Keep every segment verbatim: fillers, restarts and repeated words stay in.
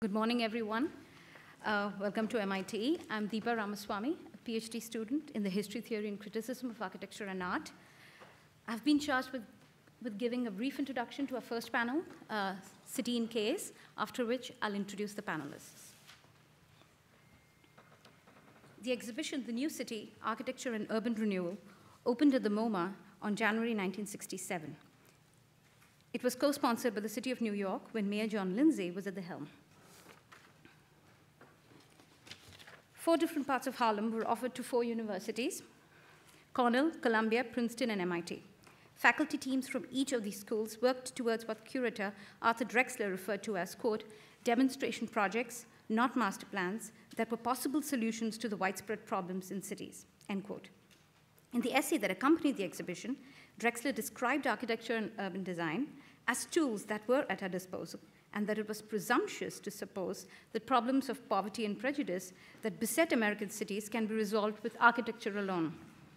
Good morning, everyone. Uh, welcome to M I T. I'm Deepa Ramaswamy, a PhD student in the History, Theory, and Criticism of Architecture and Art. I've been charged with, with giving a brief introduction to our first panel, uh, City in Case, after which I'll introduce the panelists. The exhibition, The New City, Architecture and Urban Renewal, opened at the MoMA on January nineteen sixty-seven. It was co-sponsored by the City of New York when Mayor John Lindsay was at the helm. Four different parts of Harlem were offered to four universities: Cornell, Columbia, Princeton, and M I T. Faculty teams from each of these schools worked towards what curator Arthur Drexler referred to as, quote, demonstration projects, not master plans, that were possible solutions to the widespread problems in cities, end quote. In the essay that accompanied the exhibition, Drexler described architecture and urban design as tools that were at our disposal, and that it was presumptuous to suppose that problems of poverty and prejudice that beset American cities can be resolved with architecture alone.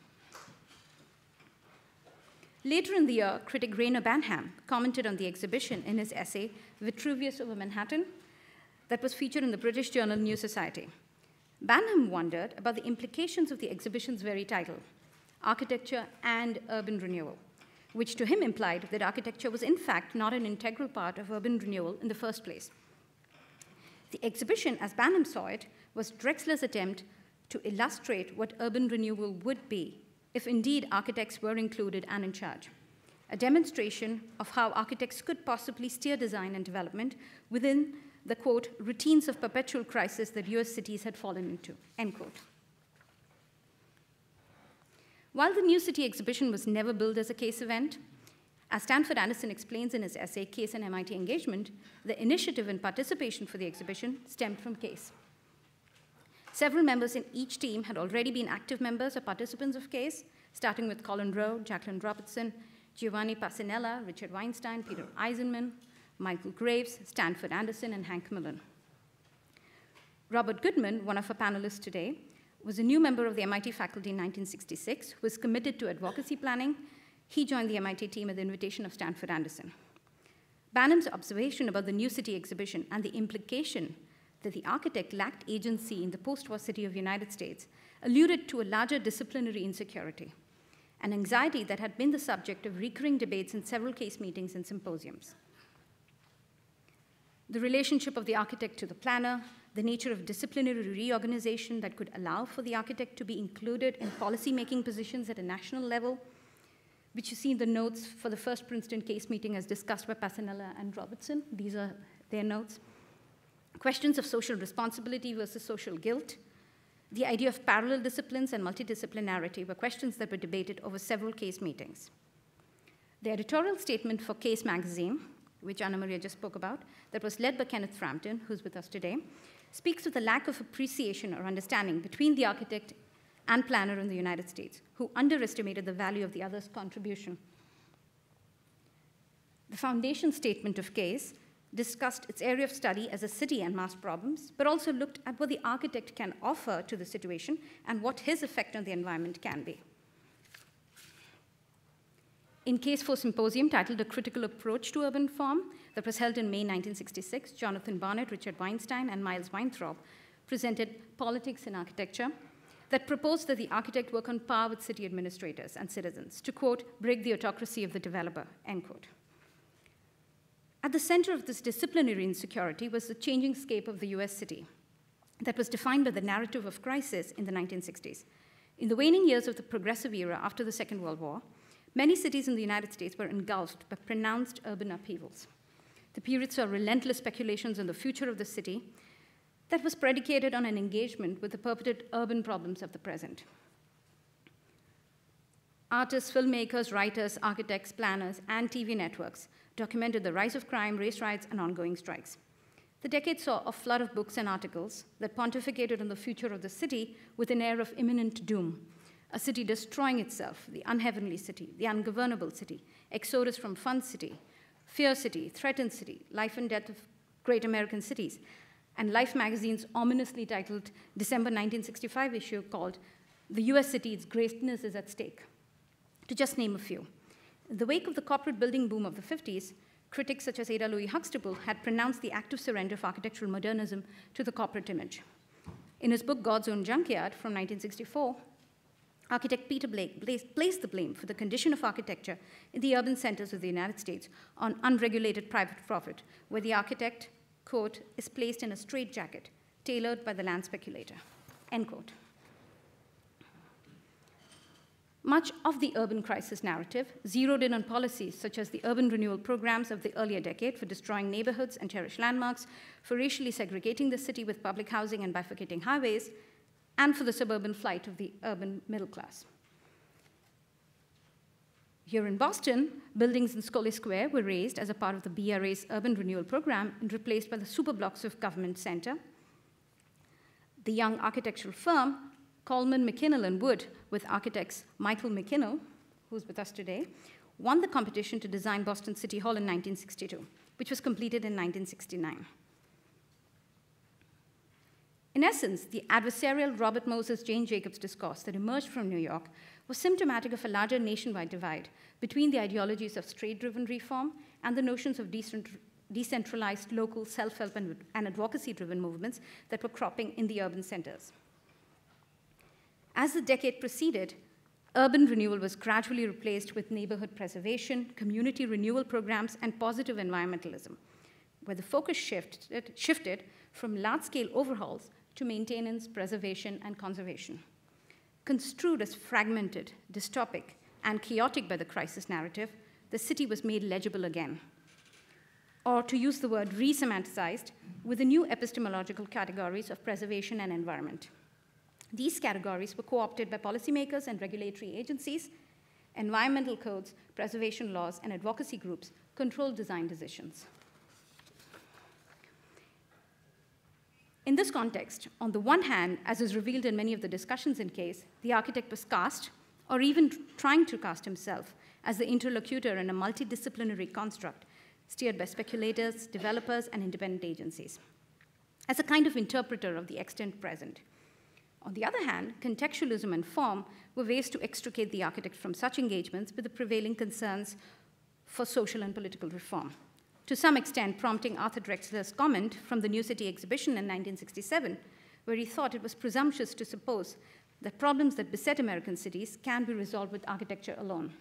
Later in the year, critic Rainer Banham commented on the exhibition in his essay, Vitruvius over Manhattan, that was featured in the British journal New Society. Banham wondered about the implications of the exhibition's very title, Architecture and Urban Renewal, which to him implied that architecture was in fact not an integral part of urban renewal in the first place. The exhibition, as Banham saw it, was Drexler's attempt to illustrate what urban renewal would be if indeed architects were included and in charge, a demonstration of how architects could possibly steer design and development within the, quote, routines of perpetual crisis that U S cities had fallen into, end quote. While the New City exhibition was never billed as a case event, as Stanford Anderson explains in his essay, Case and M I T Engagement, the initiative and participation for the exhibition stemmed from Case. Several members in each team had already been active members or participants of Case, starting with Colin Rowe, Jaque Robertson, Giovanni Pasanella, Richard Weinstein, Peter Eisenman, Michael Graves, Stanford Anderson, and Hank Millen. Robert Goodman, one of our panelists today, was a new member of the M I T faculty in nineteen sixty-six, who was committed to advocacy planning. He joined the M I T team at the invitation of Stanford Anderson. Banham's observation about the New City exhibition and the implication that the architect lacked agency in the post-war city of the United States alluded to a larger disciplinary insecurity, an anxiety that had been the subject of recurring debates in several case meetings and symposiums. The relationship of the architect to the planner, the nature of disciplinary reorganization that could allow for the architect to be included in policy-making positions at a national level, which you see in the notes for the first Princeton case meeting as discussed by Pasanella and Robertson. These are their notes. Questions of social responsibility versus social guilt, the idea of parallel disciplines and multidisciplinarity were questions that were debated over several case meetings. The editorial statement for Case magazine, which Anna Maria just spoke about, that was led by Kenneth Frampton, who's with us today, speaks of the lack of appreciation or understanding between the architect and planner in the United States, who underestimated the value of the other's contribution. The foundation statement of Case discussed its area of study as a city and mass problems, but also looked at what the architect can offer to the situation and what his effect on the environment can be. In Case for Symposium, titled A Critical Approach to Urban Form, that was held in May nineteen sixty-six, Jonathan Barnett, Richard Weinstein, and Miles Weintraub presented Politics in Architecture that proposed that the architect work on par with city administrators and citizens to, quote, break the autocracy of the developer, end quote. At the center of this disciplinary insecurity was the changing scape of the U S city that was defined by the narrative of crisis in the nineteen sixties. In the waning years of the progressive era after the Second World War, many cities in the United States were engulfed by pronounced urban upheavals. The period saw relentless speculations on the future of the city that was predicated on an engagement with the purported urban problems of the present. Artists, filmmakers, writers, architects, planners, and T V networks documented the rise of crime, race riots, and ongoing strikes. The decade saw a flood of books and articles that pontificated on the future of the city with an air of imminent doom. A city destroying itself, the unheavenly city, the ungovernable city, exodus from fun city, fear city, threatened city, life and death of great American cities, and Life magazine's ominously titled December nineteen sixty-five issue called The U S City, Its Greatness is at Stake, to just name a few. In the wake of the corporate building boom of the fifties, critics such as Ada Louis Huxtable had pronounced the active surrender of architectural modernism to the corporate image. In his book, God's Own Junkyard from nineteen sixty-four, architect Peter Blake placed the blame for the condition of architecture in the urban centers of the United States on unregulated private profit, where the architect, quote, is placed in a straitjacket tailored by the land speculator, end quote. Much of the urban crisis narrative zeroed in on policies such as the urban renewal programs of the earlier decade for destroying neighborhoods and cherished landmarks, for racially segregating the city with public housing and bifurcating highways, and for the suburban flight of the urban middle class. Here in Boston, buildings in Scully Square were razed as a part of the B R A's urban renewal program and replaced by the superblocks of Government Center. The young architectural firm Coleman, McKinnell, and Wood, with architects Michael McKinnell, who's with us today, won the competition to design Boston City Hall in nineteen sixty-two, which was completed in nineteen sixty-nine. In essence, the adversarial Robert Moses-Jane Jacobs discourse that emerged from New York was symptomatic of a larger nationwide divide between the ideologies of trade-driven reform and the notions of decent, decentralized local self-help and, and advocacy-driven movements that were cropping in the urban centers. As the decade proceeded, urban renewal was gradually replaced with neighborhood preservation, community renewal programs, and positive environmentalism, where the focus shifted, shifted from large-scale overhauls to maintenance, preservation, and conservation. Construed as fragmented, dystopic, and chaotic by the crisis narrative, the city was made legible again. Or to use the word re-semanticized, with the new epistemological categories of preservation and environment. These categories were co-opted by policymakers and regulatory agencies. Environmental codes, preservation laws, and advocacy groups controlled design decisions. In this context, on the one hand, as is revealed in many of the discussions in case, the architect was cast, or even trying to cast himself, as the interlocutor in a multidisciplinary construct steered by speculators, developers, and independent agencies, as a kind of interpreter of the extant present. On the other hand, contextualism and form were ways to extricate the architect from such engagements with the prevailing concerns for social and political reform, to some extent prompting Arthur Drexler's comment from the New City exhibition in nineteen sixty-seven, where he thought it was presumptuous to suppose that problems that beset American cities can be resolved with architecture alone.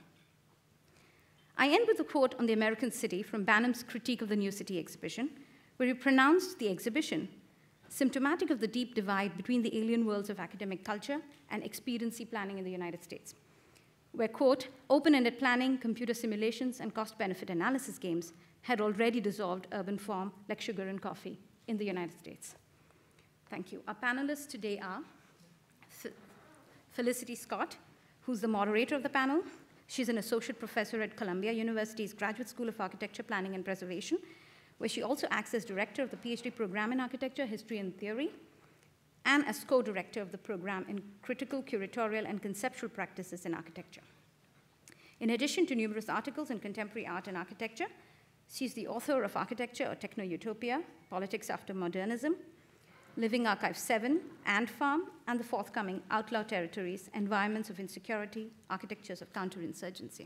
I end with a quote on the American city from Banham's critique of the New City exhibition, where he pronounced the exhibition symptomatic of the deep divide between the alien worlds of academic culture and expediency planning in the United States, where, quote, open-ended planning, computer simulations, and cost-benefit analysis games had already dissolved urban form like sugar and coffee in the United States. Thank you. Our panelists today are F- Felicity Scott, who's the moderator of the panel. She's an associate professor at Columbia University's Graduate School of Architecture, Planning, and Preservation, where she also acts as director of the PhD program in Architecture, History, and Theory, and as co-director of the program in Critical, Curatorial, and Conceptual Practices in Architecture. In addition to numerous articles in contemporary art and architecture, she's the author of Architecture, or Techno-Utopia, Politics After Modernism, Living Archive seven, Ant Farm, and the forthcoming Outlaw Territories, Environments of Insecurity, Architectures of Counterinsurgency.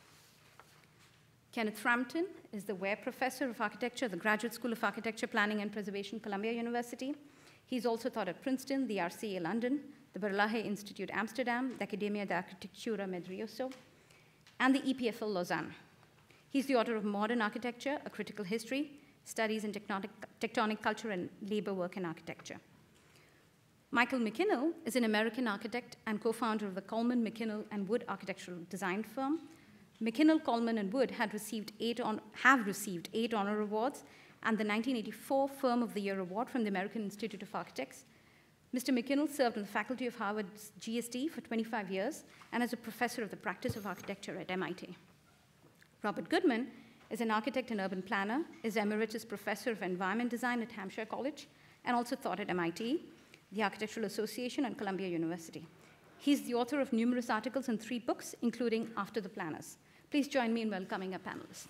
Kenneth Frampton is the Ware Professor of Architecture at the Graduate School of Architecture, Planning, and Preservation, Columbia University. He's also taught at Princeton, the R C A London, the Berlage Institute Amsterdam, the Accademia di Architettura Medrioso, and the E P F L Lausanne. He's the author of Modern Architecture, A Critical History, Studies in Tectonic, Tectonic Culture and Labor Work in Architecture. Michael McKinnell is an American architect and co-founder of the Coleman, McKinnell, and Wood architectural design firm. McKinnell, Coleman, and Wood had received eight on, have received eight honor awards and the nineteen eighty-four Firm of the Year Award from the American Institute of Architects. Mister McKinnell served on the faculty of Harvard's G S D for twenty-five years and as a professor of the practice of architecture at M I T. Robert Goodman is an architect and urban planner, is emeritus professor of environment design at Hampshire College, and also taught at M I T, the Architectural Association, and Columbia University. He's the author of numerous articles and three books, including After the Planners. Please join me in welcoming our panelists.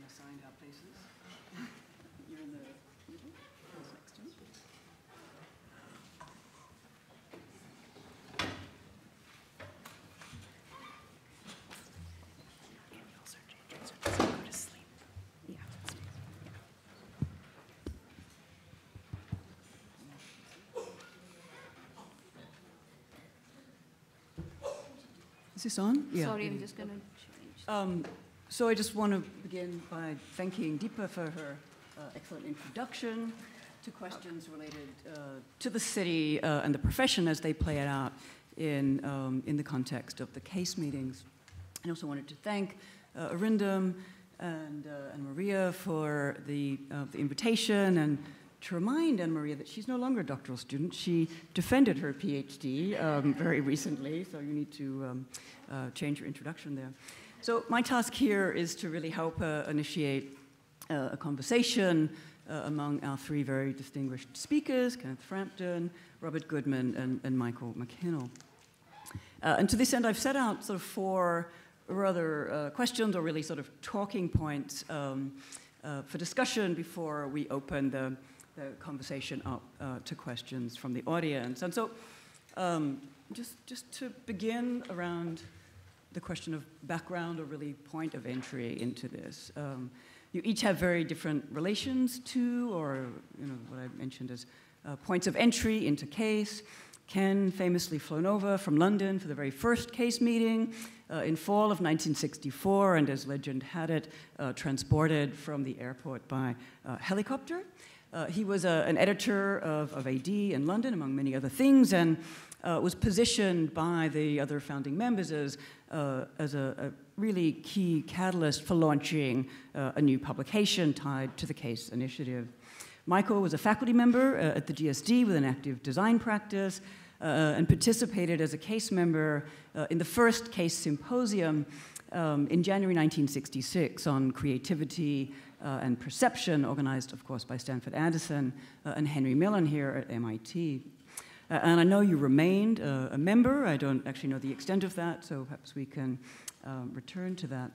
assigned our places. You're in the middle. Who's next to me? Go to sleep. Yeah. Is this on? Yeah. Sorry, I'm just going to change. Um, so I just want to begin by thanking Deepa for her uh, excellent introduction to questions related uh, to the city uh, and the profession as they play it out in, um, in the context of the case meetings. I also wanted to thank uh, Arindam and, uh, and Maria for the, uh, the invitation, and to remind Anne-Maria that she's no longer a doctoral student. She defended her PhD um, very recently, so you need to um, uh, change your introduction there. So my task here is to really help uh, initiate uh, a conversation uh, among our three very distinguished speakers, Kenneth Frampton, Robert Goodman, and, and Michael McKinnell. Uh, and to this end, I've set out sort of four rather uh, questions, or really sort of talking points um, uh, for discussion before we open the the conversation up uh, to questions from the audience. And so um, just, just to begin around the question of background, or really point of entry into this. Um, you each have very different relations to, or you know, what I mentioned as uh, points of entry into case. Ken famously flown over from London for the very first case meeting uh, in fall of nineteen sixty-four, and as legend had it, uh, transported from the airport by uh, helicopter. Uh, he was a, an editor of, of A D in London, among many other things, and uh, was positioned by the other founding members as, uh, as a, a really key catalyst for launching uh, a new publication tied to the case initiative. Michael was a faculty member uh, at the G S D with an active design practice, uh, and participated as a case member uh, in the first case symposium um, in January nineteen sixty-six on creativity Uh, and perception, organized, of course, by Stanford Addison uh, and Henry Millen here at M I T. Uh, and I know you remained uh, a member. I don't actually know the extent of that, so perhaps we can um, return to that.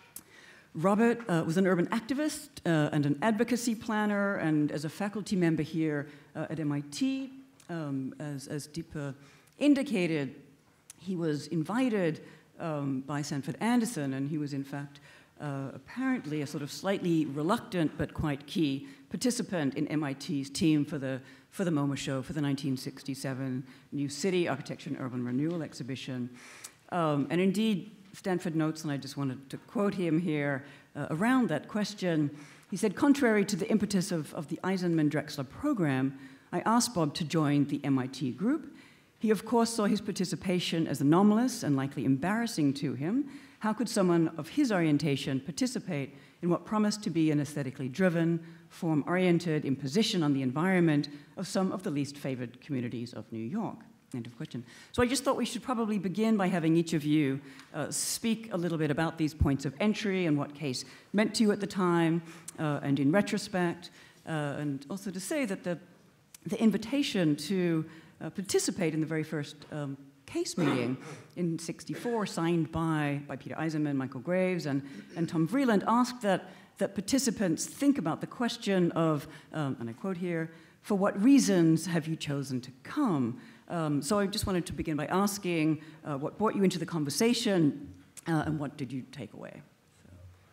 Robert uh, was an urban activist uh, and an advocacy planner, and as a faculty member here uh, at M I T, um, as, as Deepa indicated, he was invited um, by Stanford Addison, and he was, in fact, Uh, apparently a sort of slightly reluctant but quite key participant in M I T's team for the, for the MoMA show for the nineteen sixty-seven New City Architecture and Urban Renewal exhibition. Um, and indeed, Stanford notes, and I just wanted to quote him here, uh, around that question, he said, contrary to the impetus of, of the Eisenman-Drexler program, I asked Bob to join the M I T group. He, of course, saw his participation as anomalous and likely embarrassing to him. How could someone of his orientation participate in what promised to be an aesthetically driven, form-oriented imposition on the environment of some of the least favored communities of New York? End of question. So I just thought we should probably begin by having each of you uh, speak a little bit about these points of entry and what case meant to you at the time uh, and in retrospect, uh, and also to say that the, the invitation to uh, participate in the very first um, case meeting in sixty-four, signed by, by Peter Eisenman, Michael Graves, and, and Tom Vreeland, asked that, that participants think about the question of, um, and I quote here, for what reasons have you chosen to come? Um, so I just wanted to begin by asking uh, what brought you into the conversation uh, and what did you take away? So.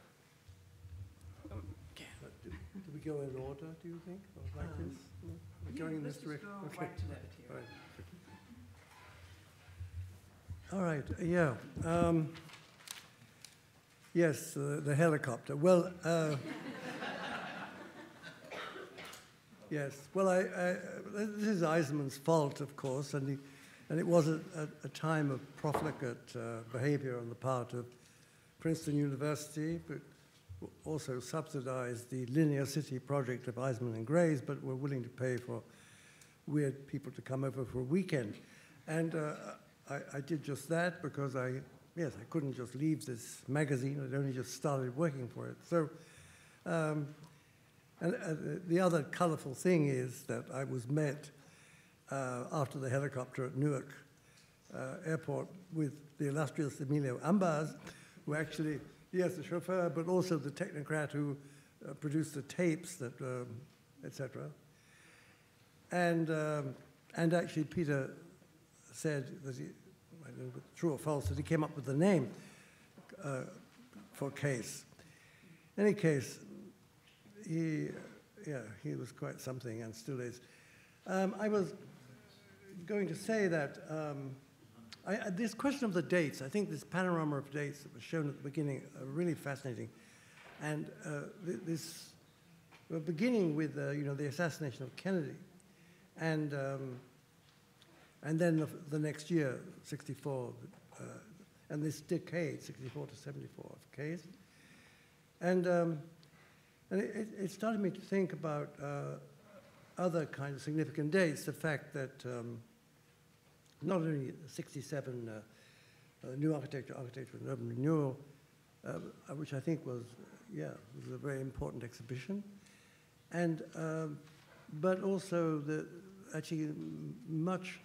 Okay. Do, do we go in order, do you think? Or like um, this? No? We're going in this direction? Okay. Right to left here. Right. All right, yeah. Um, yes, uh, the helicopter. Well, uh, yes. Well, I, I, this is Eisenman's fault, of course, and, he, and it was a, a, a time of profligate uh, behavior on the part of Princeton University, but also subsidized the Linear City project of Eisenman and Graves, but were willing to pay for weird people to come over for a weekend. And uh, I, I did just that because I, yes, I couldn't just leave this magazine. I'd only just started working for it. So, um, and uh, the other colorful thing is that I was met uh, after the helicopter at Newark uh, Airport with the illustrious Emilio Ambas, who actually Yes, the chauffeur, but also the technocrat who uh, produced the tapes, that, um, et cetera. And, um, and actually, Peter said that he, I don't know if it's true or false, that he came up with the name uh, for Case. In any case, he, yeah, he was quite something and still is. Um, I was going to say that um, I, this question of the dates, I think this panorama of dates that was shown at the beginning are really fascinating. And uh, th this, we're beginning with uh, you know, the assassination of Kennedy. And, um, and then the, the next year, sixty-four, uh, and this decade, sixty-four to seventy-four of Case. And, um, and it, it started me to think about uh, other kind of significant dates, the fact that um, not only sixty-seven, uh, uh, new architecture, architecture and urban renewal, uh, which I think was, yeah, was a very important exhibition, and um, but also the actually much,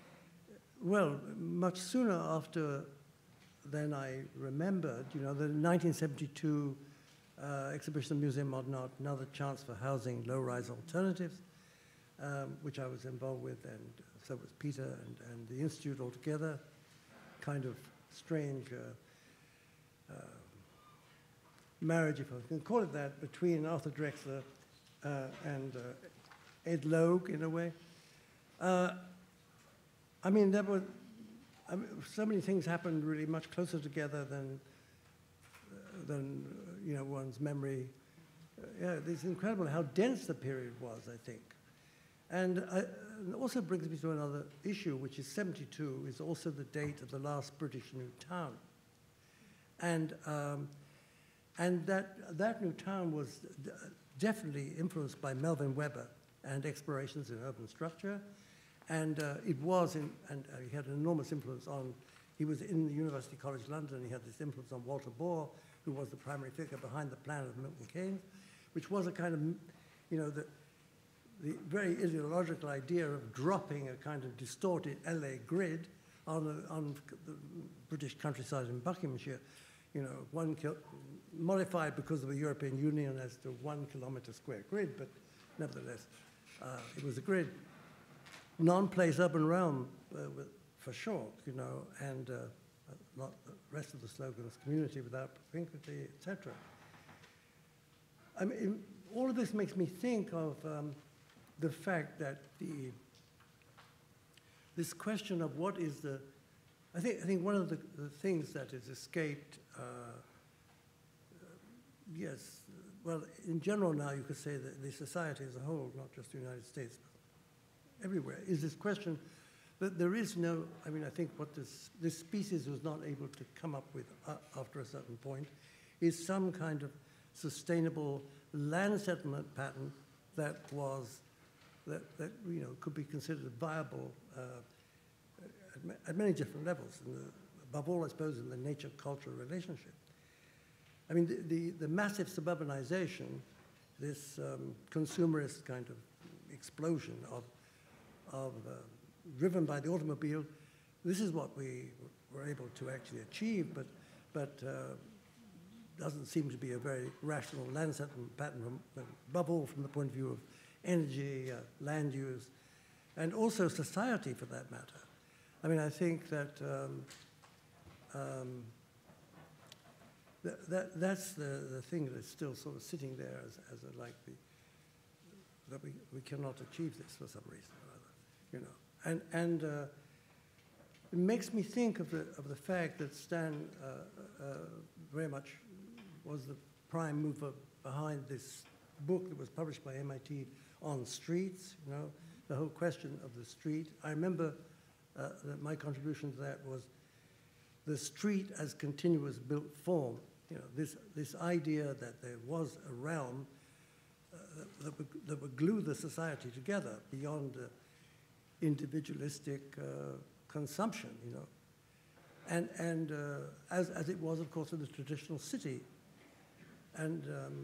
well, much sooner after than I remembered, you know, the nineteen seventy-two uh, exhibition of Museum Modern Art, Another Chance for Housing Low-Rise Alternatives, um, which I was involved with, and so was Peter and, and the Institute altogether. Kind of strange uh, uh, marriage, if I can call it that, between Arthur Drexler uh, and uh, Ed Logue, in a way. Uh, I mean, there were I mean, so many things happened really much closer together than, uh, than uh, you know, one's memory. Uh, yeah, it's incredible how dense the period was, I think. And I, it also brings me to another issue, which is seventy-two is also the date of the last British new town. And, um, and that, that new town was definitely influenced by Melvin Webber and explorations in urban structure. And uh, it was, in, and uh, he had an enormous influence on, he was in the University College London, he had this influence on Walter Bohr, who was the primary figure behind the plan of Milton Keynes, which was a kind of, you know, the, the very ideological idea of dropping a kind of distorted L A grid on, a, on the British countryside in Buckinghamshire, you know, one kil modified because of the European Union as to one kilometer square grid, but nevertheless, uh, it was a grid. Non-place urban realm, uh, with, for short, you know, and uh, not the rest of the slogans, community without propinquity, et cetera. I mean, all of this makes me think of um, the fact that the this question of what is the, I think I think one of the, the things that has escaped, uh, yes, well, in general now you could say that the society as a whole, not just the United States, everywhere, is this question that there is no, I mean, I think what this, this species was not able to come up with uh, after a certain point is some kind of sustainable land settlement pattern that was, that, that you know, could be considered viable uh, at, ma at many different levels, and the, above all, I suppose, in the nature-culture relationship. I mean, the, the, the massive suburbanization, this um, consumerist kind of explosion of of uh, driven by the automobile, this is what we were able to actually achieve, but, but uh, doesn't seem to be a very rational land settlement pattern, from, above all from the point of view of energy, uh, land use, and also society for that matter. I mean, I think that um, um, th that, that's the, the thing that's still sort of sitting there as, as a, like the, that we, we cannot achieve this for some reason. You know, and and uh, it makes me think of the of the fact that Stan uh, uh, very much was the prime mover behind this book that was published by M I T on streets. You know, the whole question of the street. I remember uh, that my contribution to that was the street as continuous built form. You know, this this idea that there was a realm uh, that, that, would, that would glue the society together beyond. Uh, individualistic uh, consumption, you know. And, and uh, as, as it was, of course, in the traditional city. And um,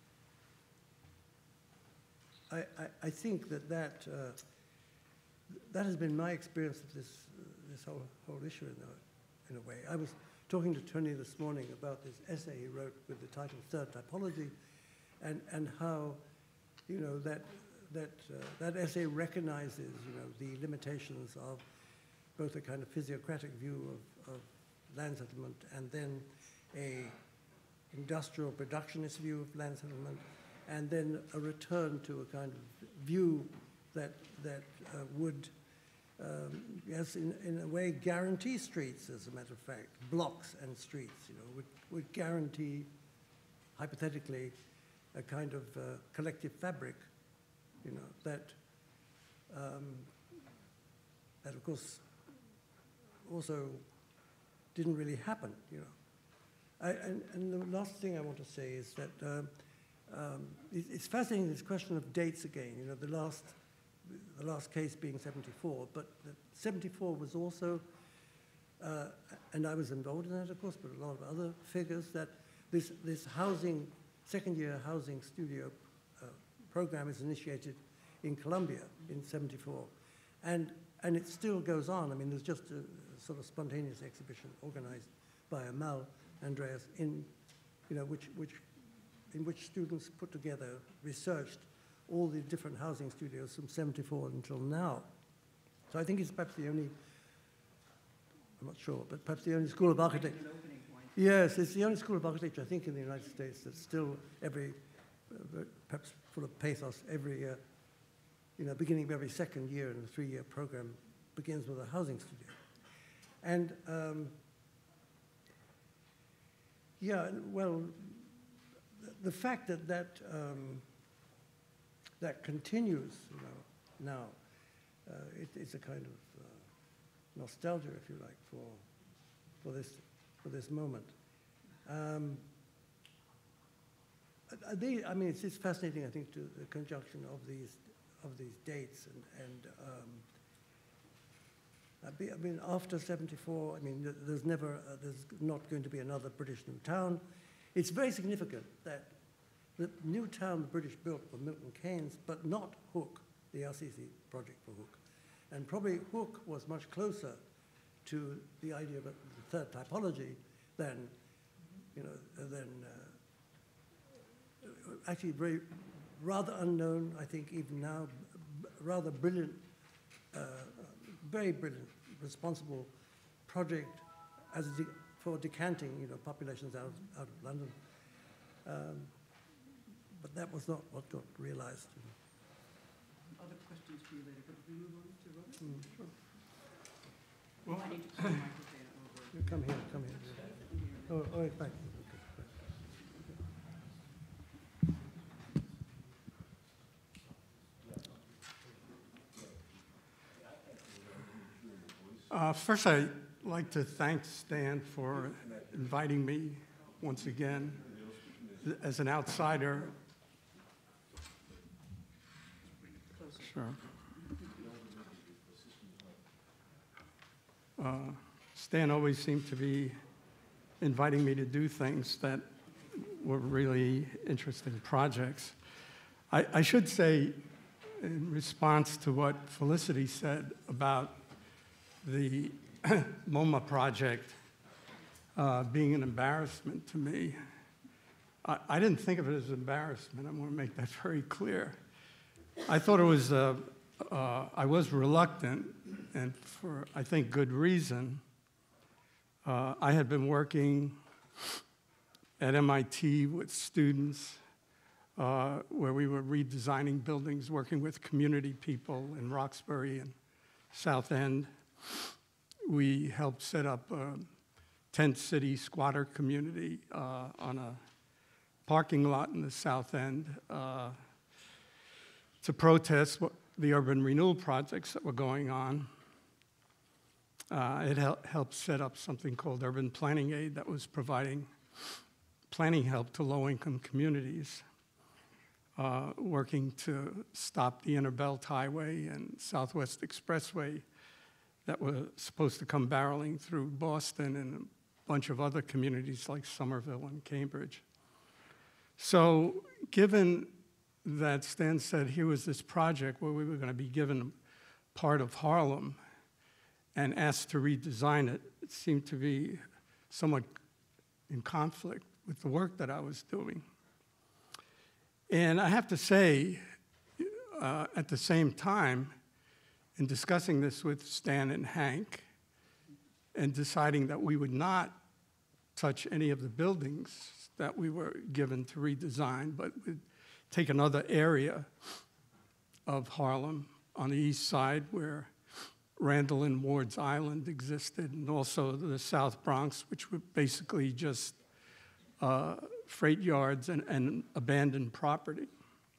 I, I, I think that that, uh, that has been my experience of this, uh, this whole, whole issue in a, in a way. I was talking to Tony this morning about this essay he wrote with the title Third Typology, and, and how, you know, that, that, uh, that essay recognizes, you know, the limitations of both a kind of physiocratic view of, of land settlement and then a industrial productionist view of land settlement, and then a return to a kind of view that, that uh, would, um, yes, in, in a way, guarantee streets, as a matter of fact, blocks and streets, you know, would, would guarantee, hypothetically, a kind of uh, collective fabric, you know, that, um, that of course, also didn't really happen, you know. I, and, and the last thing I want to say is that um, um, it, it's fascinating, this question of dates again, you know, the last, the last case being seventy-four, but the seventy-four was also, uh, and I was involved in that, of course, but a lot of other figures, that this, this housing, second year housing studio uh, program is initiated in Colombia in seventy-four. And, and it still goes on. I mean, there's just a, a sort of spontaneous exhibition organized by Amal Andreas in, you know, which, which, in which students put together, researched all the different housing studios from seventy-four until now. So I think it's perhaps the only, I'm not sure, but perhaps the only school of architecture. Yes, it's the only school of architecture, I think, in the United States that's still every, uh, perhaps full of pathos, every year, you know, beginning of every second year in the three-year program begins with a housing studio. And um, yeah, well, the fact that that, um, that continues, you know, now, uh, it, it's a kind of uh, nostalgia, if you like, for, for, this, for this moment. Um, they, I mean, it's, it's fascinating, I think, to the conjunction of these, of these dates, and, and um, I mean, after seventy-four, I mean, there's never, uh, there's not going to be another British new town. It's very significant that the new town the British built for Milton Keynes, but not Hook, the L C C project for Hook. And probably Hook was much closer to the idea of the third typology than, you know, than uh, actually very, rather unknown, I think, even now, rather brilliant, uh, very brilliant, responsible project as a de for decanting, you know, populations out of, out of London. Um, but that was not what got realized. Other questions for you later, but we move on to Robert? Mm, sure. Well, I need to put the microphone over. You come here, come here. Oh, oh, thank you. Uh, first, I'd like to thank Stan for inviting me once again as an outsider. Sure. Uh, Stan always seemed to be inviting me to do things that were really interesting projects. I, I should say, in response to what Felicity said about the MoMA project uh, being an embarrassment to me, I, I didn't think of it as embarrassment. I want to make that very clear. I thought it was, uh, uh, I was reluctant, and for, I think, good reason. Uh, I had been working at M I T with students uh, where we were redesigning buildings, working with community people in Roxbury and South End. We helped set up a tent city squatter community uh, on a parking lot in the South End uh, to protest what, the urban renewal projects that were going on. Uh, it hel helped set up something called Urban Planning Aid that was providing planning help to low-income communities, uh, working to stop the Inner Belt Highway and Southwest Expressway that were supposed to come barreling through Boston and a bunch of other communities like Somerville and Cambridge. So given that Stan said here was this project where we were going to be given part of Harlem and asked to redesign it, it seemed to be somewhat in conflict with the work that I was doing. And I have to say, uh, at the same time, in discussing this with Stan and Hank, and deciding that we would not touch any of the buildings that we were given to redesign, but would take another area of Harlem on the east side where Randall and Ward's Island existed, and also the South Bronx, which were basically just uh, freight yards and, and abandoned property.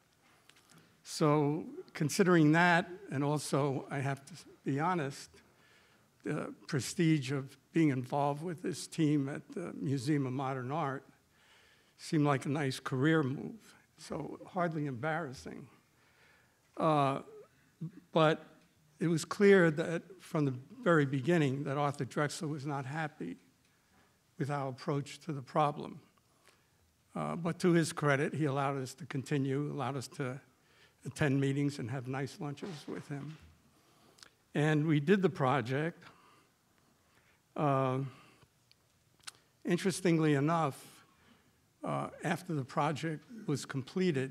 So considering that, and also, I have to be honest, the prestige of being involved with this team at the Museum of Modern Art seemed like a nice career move, so hardly embarrassing. Uh, but it was clear that from the very beginning that Arthur Drexler was not happy with our approach to the problem. Uh, but to his credit, he allowed us to continue, allowed us to attend meetings and have nice lunches with him. And we did the project. Uh, interestingly enough, uh, after the project was completed,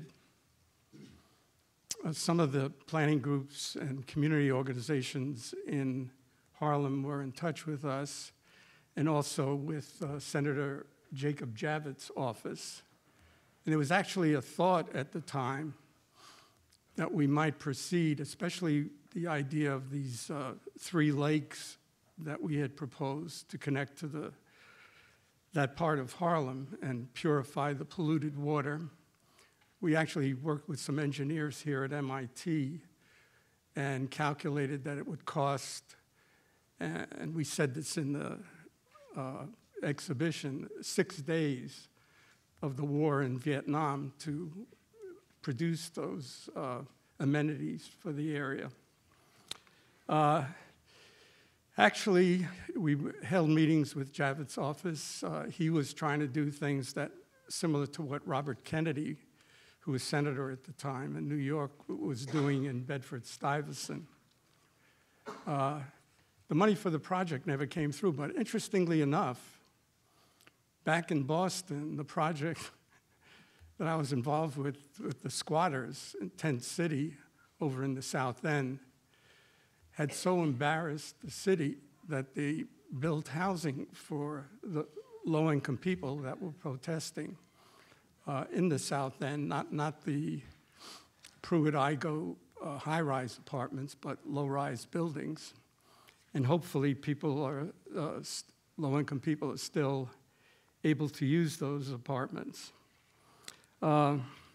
uh, some of the planning groups and community organizations in Harlem were in touch with us, and also with uh, Senator Jacob Javits' office. And there was actually a thought at the time that we might proceed, especially the idea of these uh, three lakes that we had proposed to connect to the, that part of Harlem and purify the polluted water. We actually worked with some engineers here at M I T and calculated that it would cost, and we said this in the uh, exhibition, six days of the war in Vietnam to produce those uh, amenities for the area. Uh, actually, we held meetings with Javits' office. Uh, he was trying to do things that similar to what Robert Kennedy, who was senator at the time in New York, was doing in Bedford-Stuyvesant. Uh, the money for the project never came through, but interestingly enough, back in Boston, the project that I was involved with, with the squatters in Tent City over in the South End, had so embarrassed the city that they built housing for the low-income people that were protesting uh, in the South End, not, not the Pruitt-Igoe uh, high-rise apartments, but low-rise buildings. And hopefully people are, uh, low-income people are still able to use those apartments. Uh,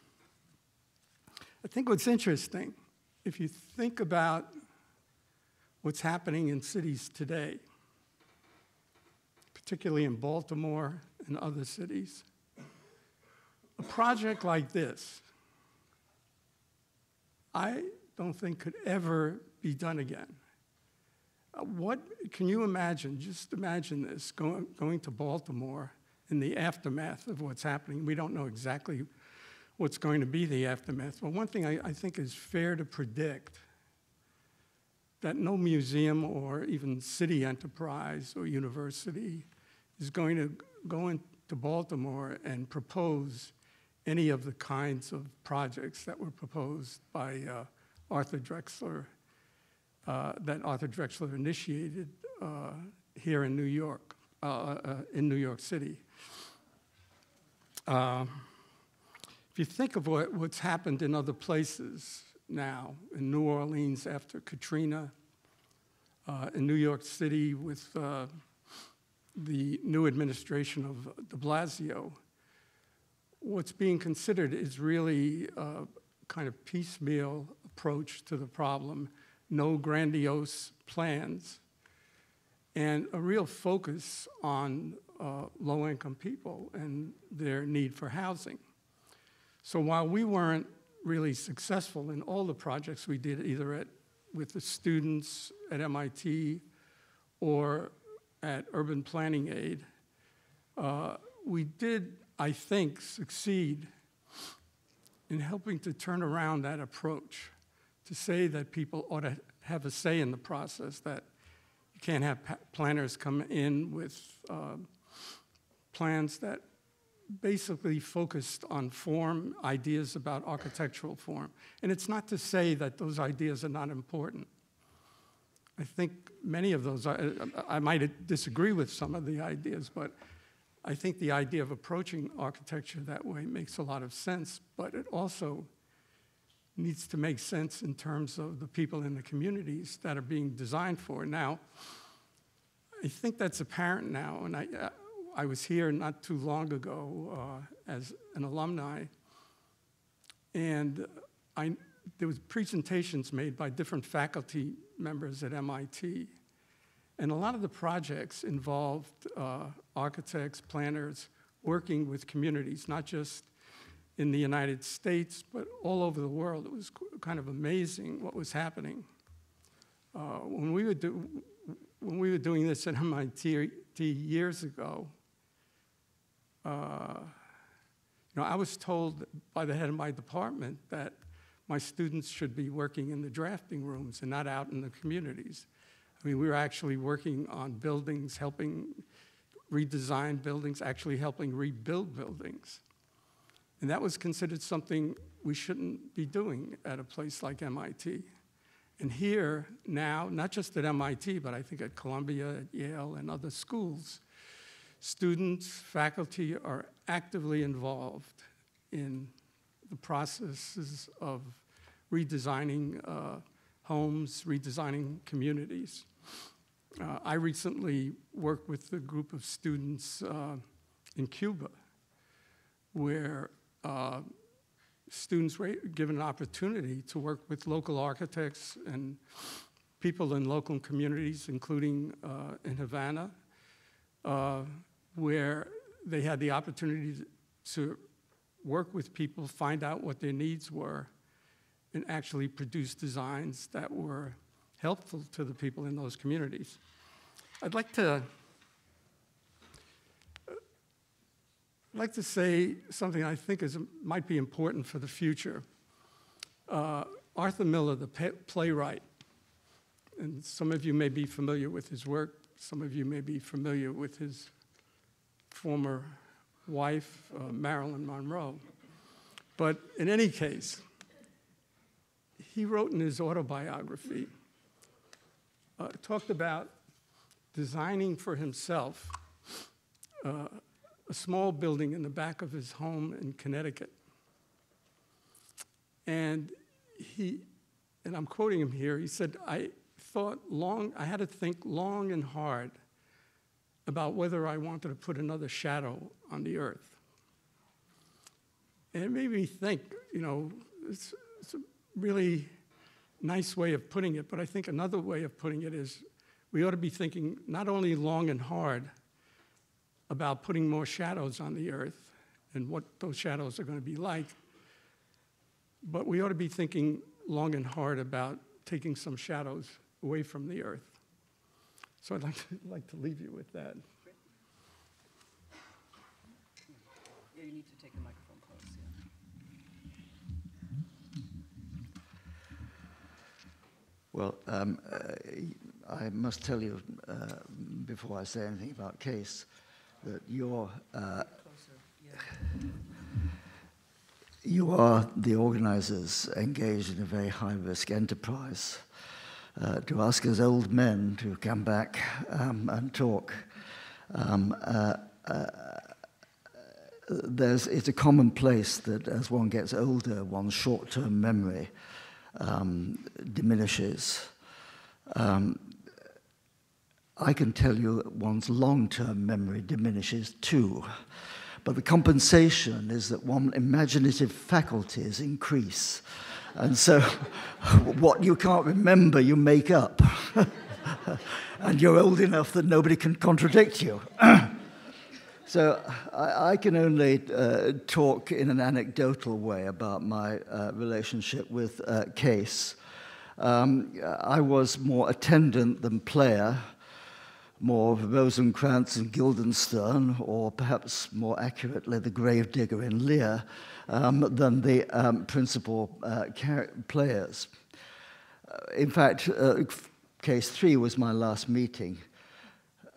I think what's interesting, if you think about what's happening in cities today, particularly in Baltimore and other cities, a project like this, I don't think could ever be done again. Uh, what, can you imagine, just imagine this, going, going to Baltimore in the aftermath of what's happening. We don't know exactly what's going to be the aftermath. But one thing I, I think is fair to predict, that no museum or even city enterprise or university is going to go into Baltimore and propose any of the kinds of projects that were proposed by uh, Arthur Drexler, uh, that Arthur Drexler initiated uh, here in New York, uh, uh, in New York City. Uh, if you think of what, what's happened in other places now, in New Orleans after Katrina, uh, in New York City with uh, the new administration of de Blasio, what's being considered is really a kind of piecemeal approach to the problem, no grandiose plans, and a real focus on uh, low-income people and their need for housing. So while we weren't really successful in all the projects we did, either at, with the students at M I T or at Urban Planning Aid, uh, we did, I think, succeed in helping to turn around that approach, to say that people ought to have a say in the process, that you can't have planners come in with uh, plans that basically focused on form, ideas about architectural form. And it's not to say that those ideas are not important. I think many of those, I, I might disagree with some of the ideas, but I think the idea of approaching architecture that way makes a lot of sense, but it also needs to make sense in terms of the people in the communities that are being designed for. Now, I think that's apparent now, and I, uh, I was here not too long ago uh, as an alumni, and I, there was presentations made by different faculty members at M I T, and a lot of the projects involved uh, architects, planners, working with communities, not just in the United States, but all over the world. It was kind of amazing what was happening. Uh, when we were do, when we were doing this at M I T years ago, uh, you know, I was told by the head of my department that my students should be working in the drafting rooms and not out in the communities. I mean, we were actually working on buildings, helping redesign buildings, actually helping rebuild buildings. And that was considered something we shouldn't be doing at a place like M I T. And here now, not just at M I T, but I think at Columbia, at Yale, and other schools, students, faculty are actively involved in the processes of redesigning uh, homes, redesigning communities. Uh, I recently worked with a group of students uh, in Cuba where uh, students were given an opportunity to work with local architects and people in local communities, including uh, in Havana, uh, where they had the opportunity to work with people, find out what their needs were, and actually produce designs that were helpful to the people in those communities. I'd like to, I'd like to say something I think is, might be important for the future. Uh, Arthur Miller, the playwright, and some of you may be familiar with his work, some of you may be familiar with his former wife, uh, Marilyn Monroe. But in any case, he wrote in his autobiography, uh, talked about designing for himself uh, a small building in the back of his home in Connecticut. And he, and I'm quoting him here, he said, I thought long, I had to think long and hard about whether I wanted to put another shadow on the earth. And it made me think, you know, it's, it's a really nice way of putting it, but I think another way of putting it is we ought to be thinking not only long and hard about putting more shadows on the earth and what those shadows are going to be like, but we ought to be thinking long and hard about taking some shadows away from the earth. So I'd like to, like to leave you with that. Yeah, you need to take the microphone close, yeah. Well, um, uh, I must tell you, uh, before I say anything about Case, that you're, uh, you are the organizers engaged in a very high-risk enterprise. Uh, to ask us old men to come back um, and talk. Um, uh, uh, there's, it's a commonplace that as one gets older, one's short-term memory um, diminishes. Um, I can tell you that one's long-term memory diminishes too. But the compensation is that one's imaginative faculties increase. And so what you can't remember, you make up. And you're old enough that nobody can contradict you. So I, I can only uh, talk in an anecdotal way about my uh, relationship with uh, Case. Um, I was more attendant than player, more Rosencrantz and Guildenstern, or perhaps more accurately, the gravedigger in Lear, um, than the um, principal uh, players. Uh, in fact, uh, Case three was my last meeting.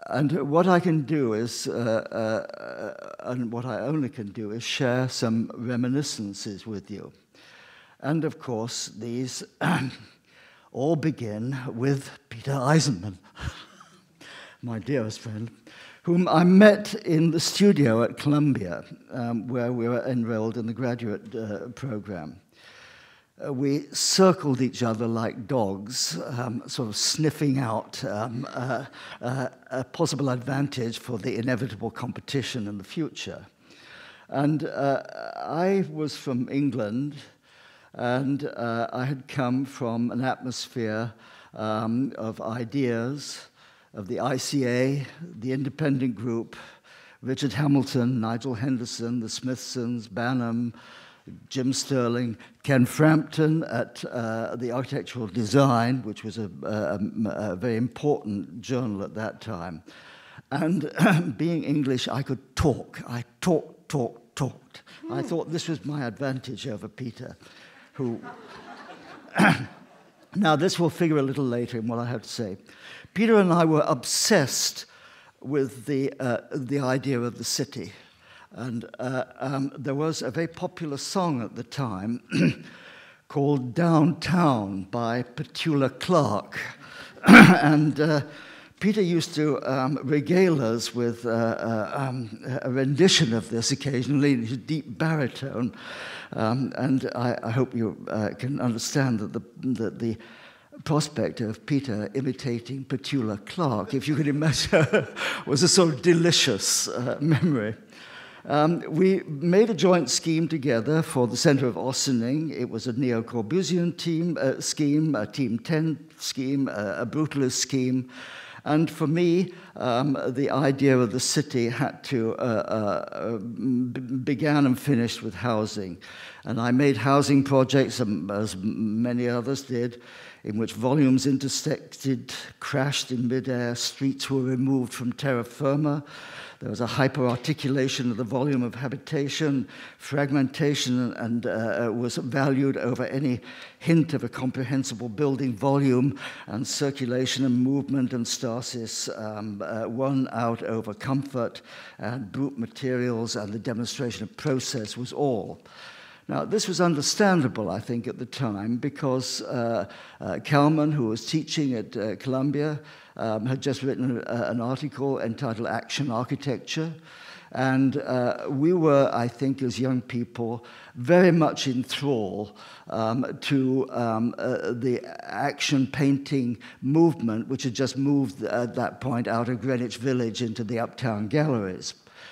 and what I can do is, uh, uh, and what I only can do is share some reminiscences with you. And of course, these all begin with Peter Eisenman, my dearest friend, whom I met in the studio at Columbia, um, where we were enrolled in the graduate uh, program. Uh, we circled each other like dogs, um, sort of sniffing out um, uh, uh, a possible advantage for the inevitable competition in the future. And uh, I was from England, and uh, I had come from an atmosphere um, of ideas, of the I C A, the independent group, Richard Hamilton, Nigel Henderson, the Smithsons, Banham, Jim Sterling, Ken Frampton at uh, the Architectural Design, which was a, a, a very important journal at that time. And being English, I could talk. I talked, talked, talked. I thought this was my advantage over Peter, who... Now, this will figure a little later in what I have to say. Peter and I were obsessed with the, uh, the idea of the city. And uh, um, there was a very popular song at the time called Downtown by Petula Clark. and uh, Peter used to um, regale us with uh, uh, um, a rendition of this occasionally in his deep baritone. Um, and I, I hope you uh, can understand that the, that the prospect of Peter imitating Petula Clark, if you can imagine, was a sort of delicious uh, memory. Um, we made a joint scheme together for the Center of Ossining. It was a neo-Corbusian team uh, scheme, a Team ten scheme, uh, a brutalist scheme. And for me, um, the idea of the city had to, uh, uh, began and finished with housing. And I made housing projects, um, as many others did, in which volumes intersected, crashed in midair, streets were removed from terra firma. There was a hyperarticulation of the volume of habitation, fragmentation, and uh, was valued over any hint of a comprehensible building volume, and circulation and movement and stasis um, uh, won out over comfort, and brute materials, and the demonstration of process was all. Now, this was understandable, I think, at the time, because uh, uh, Kalman, who was teaching at uh, Columbia, um, had just written a, an article entitled Action Architecture. And uh, we were, I think, as young people, very much in thrall um, to um, uh, the action painting movement, which had just moved at that point out of Greenwich Village into the uptown galleries.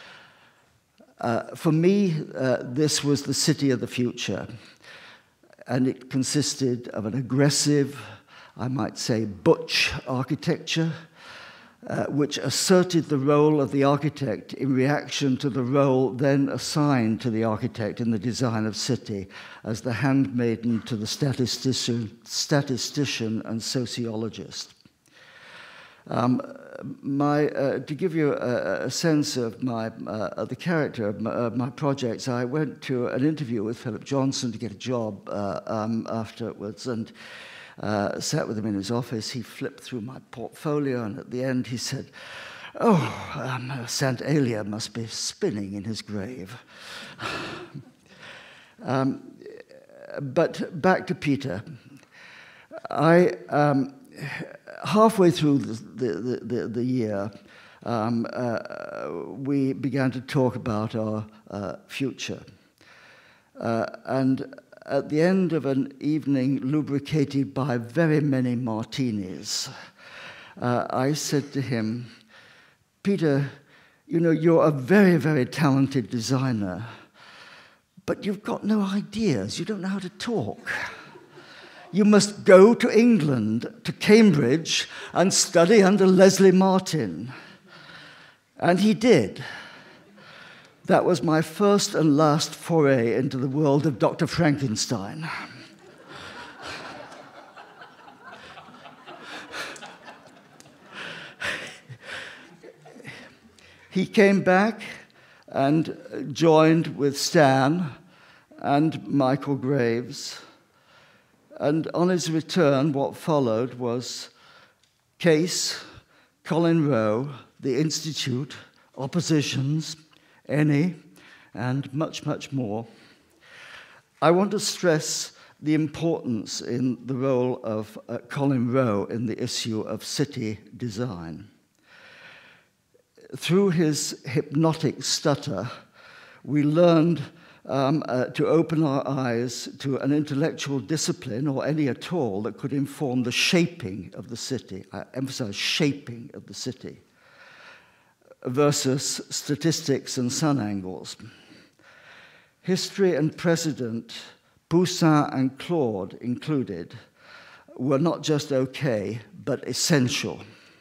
Uh, for me, uh, this was the city of the future, and it consisted of an aggressive, I might say, butch architecture, uh, which asserted the role of the architect in reaction to the role then assigned to the architect in the design of city as the handmaiden to the statistician, statistician and sociologist. Um, my, uh, to give you a, a sense of my, uh, the character of my, uh, my projects, I went to an interview with Philip Johnson to get a job uh, um, afterwards, and uh, sat with him in his office. He flipped through my portfolio, and at the end he said, "Oh, um, Saint Elia must be spinning in his grave." um, but back to Peter. I... Um, Halfway through the, the, the, the year, um, uh, we began to talk about our uh, future. Uh, and at the end of an evening lubricated by very many martinis, uh, I said to him, "Peter, you know, you're a very, very talented designer, but you've got no ideas. You don't know how to talk. You must go to England, to Cambridge, and study under Leslie Martin." And he did. That was my first and last foray into the world of Doctor Frankenstein. He came back and joined with Stan and Michael Graves. And on his return, what followed was Case, Colin Rowe, the Institute, oppositions, any, and much, much more. I want to stress the importance in the role of uh, Colin Rowe in the issue of city design. Through his hypnotic stutter, we learned um, uh, to open our eyes to an intellectual discipline, or any at all, that could inform the shaping of the city. I emphasize shaping of the city, versus statistics and sun angles. History and precedent, Poussin and Claude included, were not just okay, but essential.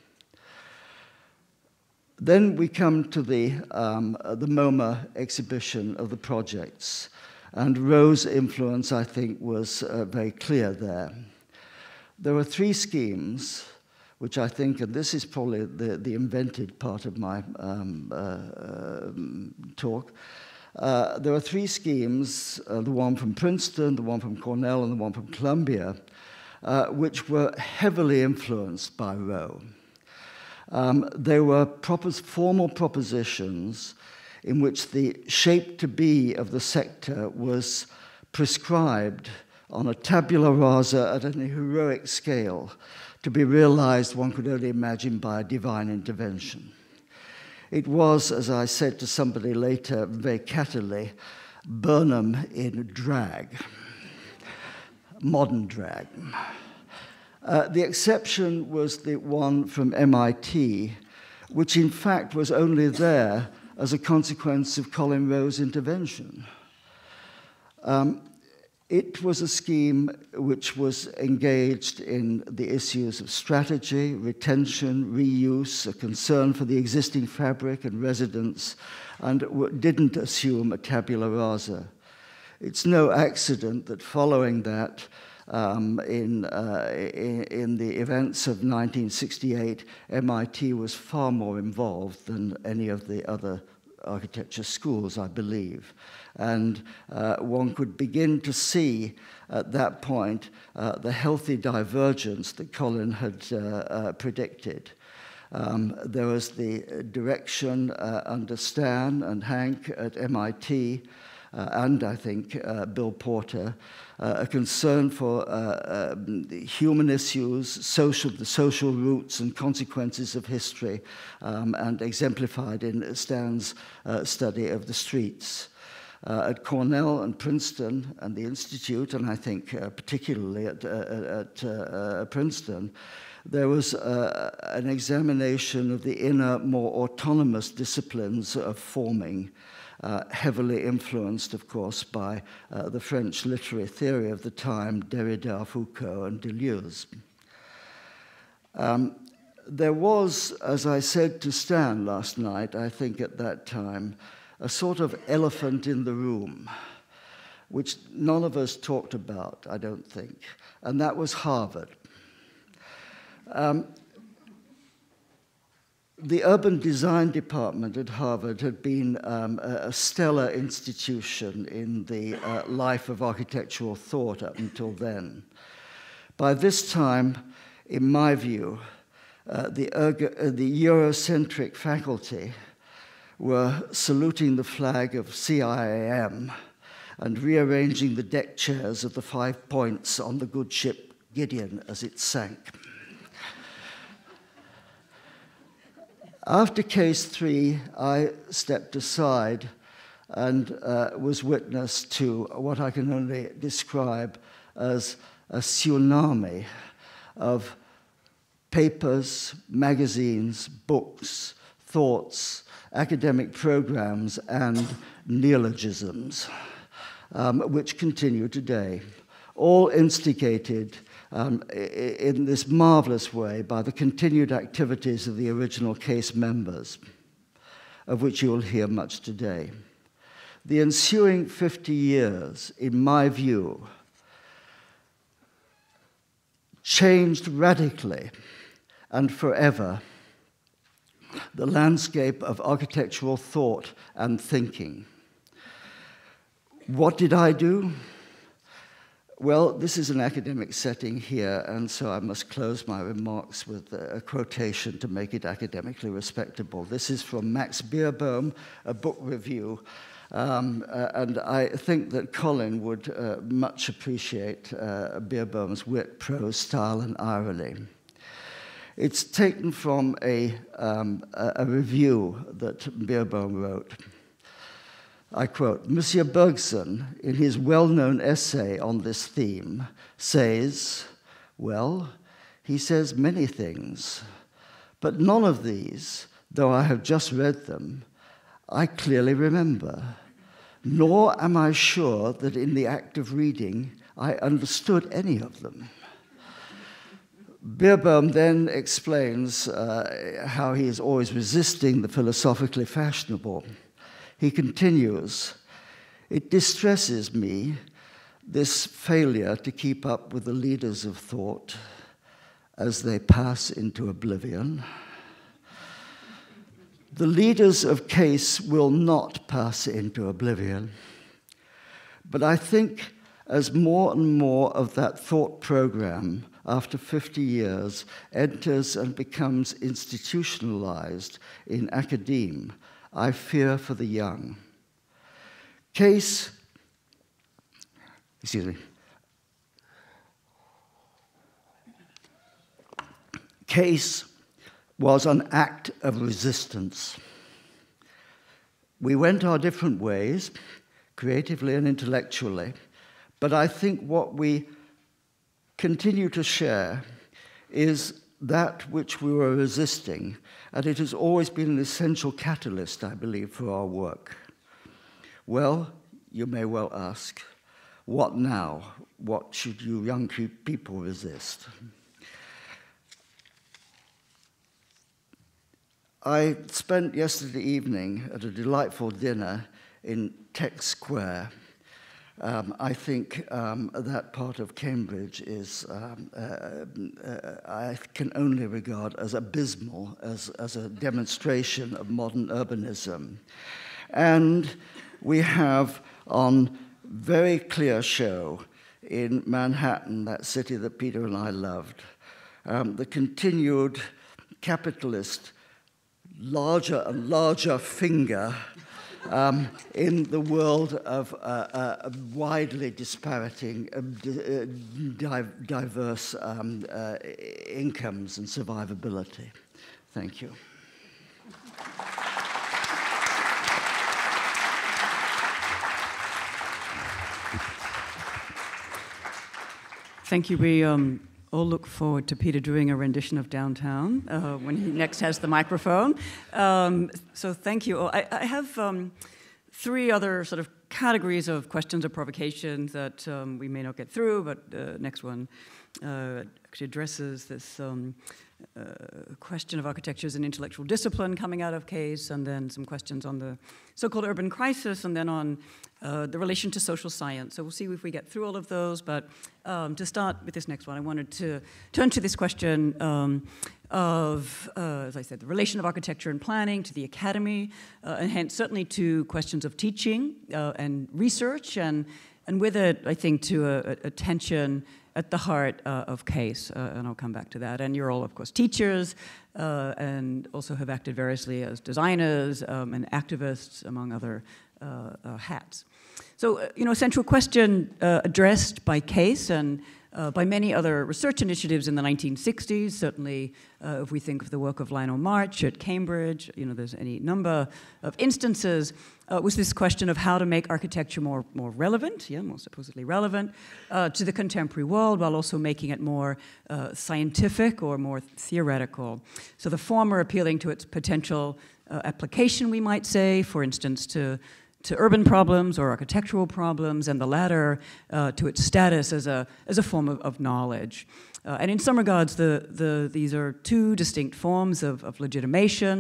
Then we come to the, um, the MoMA exhibition of the projects, and Rowe's influence, I think, was uh, very clear there. There were three schemes, which I think, and this is probably the, the invented part of my um, uh, um, talk, uh, there were three schemes, uh, the one from Princeton, the one from Cornell, and the one from Columbia, uh, which were heavily influenced by Rowe. Um, they were propos- formal propositions in which the shape to be of the sector was prescribed on a tabula rasa at an heroic scale, to be realized, one could only imagine, by a divine intervention. It was, as I said to somebody later, very cattily, Burnham in drag, modern drag. Uh, the exception was the one from M I T, which in fact was only there as a consequence of Colin Rowe's intervention. Um, It was a scheme which was engaged in the issues of strategy, retention, reuse, a concern for the existing fabric and residents, and didn't assume a tabula rasa. It's no accident that following that, um, in, uh, in, in the events of nineteen sixty-eight, M I T was far more involved than any of the other architecture schools, I believe. And uh, one could begin to see at that point uh, the healthy divergence that Colin had uh, uh, predicted. Um, there was the direction uh, under Stan and Hank at M I T, uh, and I think uh, Bill Porter, uh, a concern for uh, um, human issues, social, the social roots and consequences of history, um, and exemplified in Stan's uh, study of the streets. Uh, at Cornell and Princeton and the Institute, and I think uh, particularly at, uh, at uh, Princeton, there was uh, an examination of the inner, more autonomous disciplines of forming, uh, heavily influenced, of course, by uh, the French literary theory of the time, Derrida, Foucault, and Deleuze. Um, there was, as I said to Stan last night, I think at that time, a sort of elephant in the room, which none of us talked about, I don't think, and that was Harvard. Um, the urban design department at Harvard had been um, a, a stellar institution in the uh, life of architectural thought up until then. By this time, in my view, uh, the, ergo- uh, the Eurocentric faculty were saluting the flag of C I A M and rearranging the deck chairs of the five points on the good ship Gideon as it sank. After case three, I stepped aside and uh, was witness to what I can only describe as a tsunami of papers, magazines, books, thoughts, academic programs, and neologisms, um, which continue today, all instigated um, in this marvelous way by the continued activities of the original case members, of which you will hear much today. The ensuing fifty years, in my view, changed radically and forever the landscape of architectural thought and thinking. What did I do? Well, this is an academic setting here, and so I must close my remarks with a quotation to make it academically respectable. This is from Max Beerbohm, a book review, um, uh, and I think that Colin would uh, much appreciate uh, Beerbohm's wit, prose, style, and irony. It's taken from a, um, a, a review that Beerbohm wrote. I quote, Monsieur Bergson, in his well-known essay on this theme, says, well, he says many things, but none of these, though I have just read them, I clearly remember, nor am I sure that in the act of reading I understood any of them. Beerbohm then explains uh, how he is always resisting the philosophically fashionable. He continues, it distresses me, this failure to keep up with the leaders of thought as they pass into oblivion. The leaders of case will not pass into oblivion, but I think as more and more of that thought program after fifty years enters and becomes institutionalized in academe, I fear for the young. Case, excuse me. Case was an act of resistance. We went our different ways, creatively and intellectually, but I think what we continue to share is that which we were resisting, and it has always been an essential catalyst, I believe, for our work. Well, you may well ask, what now? What should you young people resist? I spent yesterday evening at a delightful dinner in Tech Square. Um, I think um, that part of Cambridge is, um, uh, uh, I can only regard as abysmal, as, as a demonstration of modern urbanism. And we have on very clear show in Manhattan, that city that Peter and I loved, um, the continued capitalist, larger and larger finger Um, in the world of uh, uh, widely disparating, uh, di diverse um, uh, incomes and survivability. Thank you. Thank you. We um, all look forward to Peter doing a rendition of Downtown uh, when he next has the microphone. Um, so thank you. I, I have um, three other sort of categories of questions or provocations that um, we may not get through, but the uh, next one uh, actually addresses this um, uh, question of architecture as an intellectual discipline coming out of Case, and then some questions on the so-called urban crisis, and then on uh, the relation to social science. So we'll see if we get through all of those, but um, to start with this next one, I wanted to turn to this question um, of, uh, as I said, the relation of architecture and planning to the academy, uh, and hence certainly to questions of teaching uh, and research, and, and with it, I think, to a, a tension at the heart uh, of Case, uh, and I'll come back to that. And you're all, of course, teachers, uh, and also have acted variously as designers um, and activists, among other uh, uh, hats. So, uh, you know, a central question uh, addressed by Case and uh, by many other research initiatives in the nineteen sixties, certainly uh, if we think of the work of Lionel March at Cambridge, you know, there's any number of instances, uh, was this question of how to make architecture more, more relevant, yeah, more supposedly relevant, uh, to the contemporary world, while also making it more uh, scientific or more theoretical. So the former appealing to its potential uh, application, we might say, for instance, to to urban problems or architectural problems, and the latter uh, to its status as a, as a form of, of knowledge. Uh, and in some regards, the, the, these are two distinct forms of, of legitimation,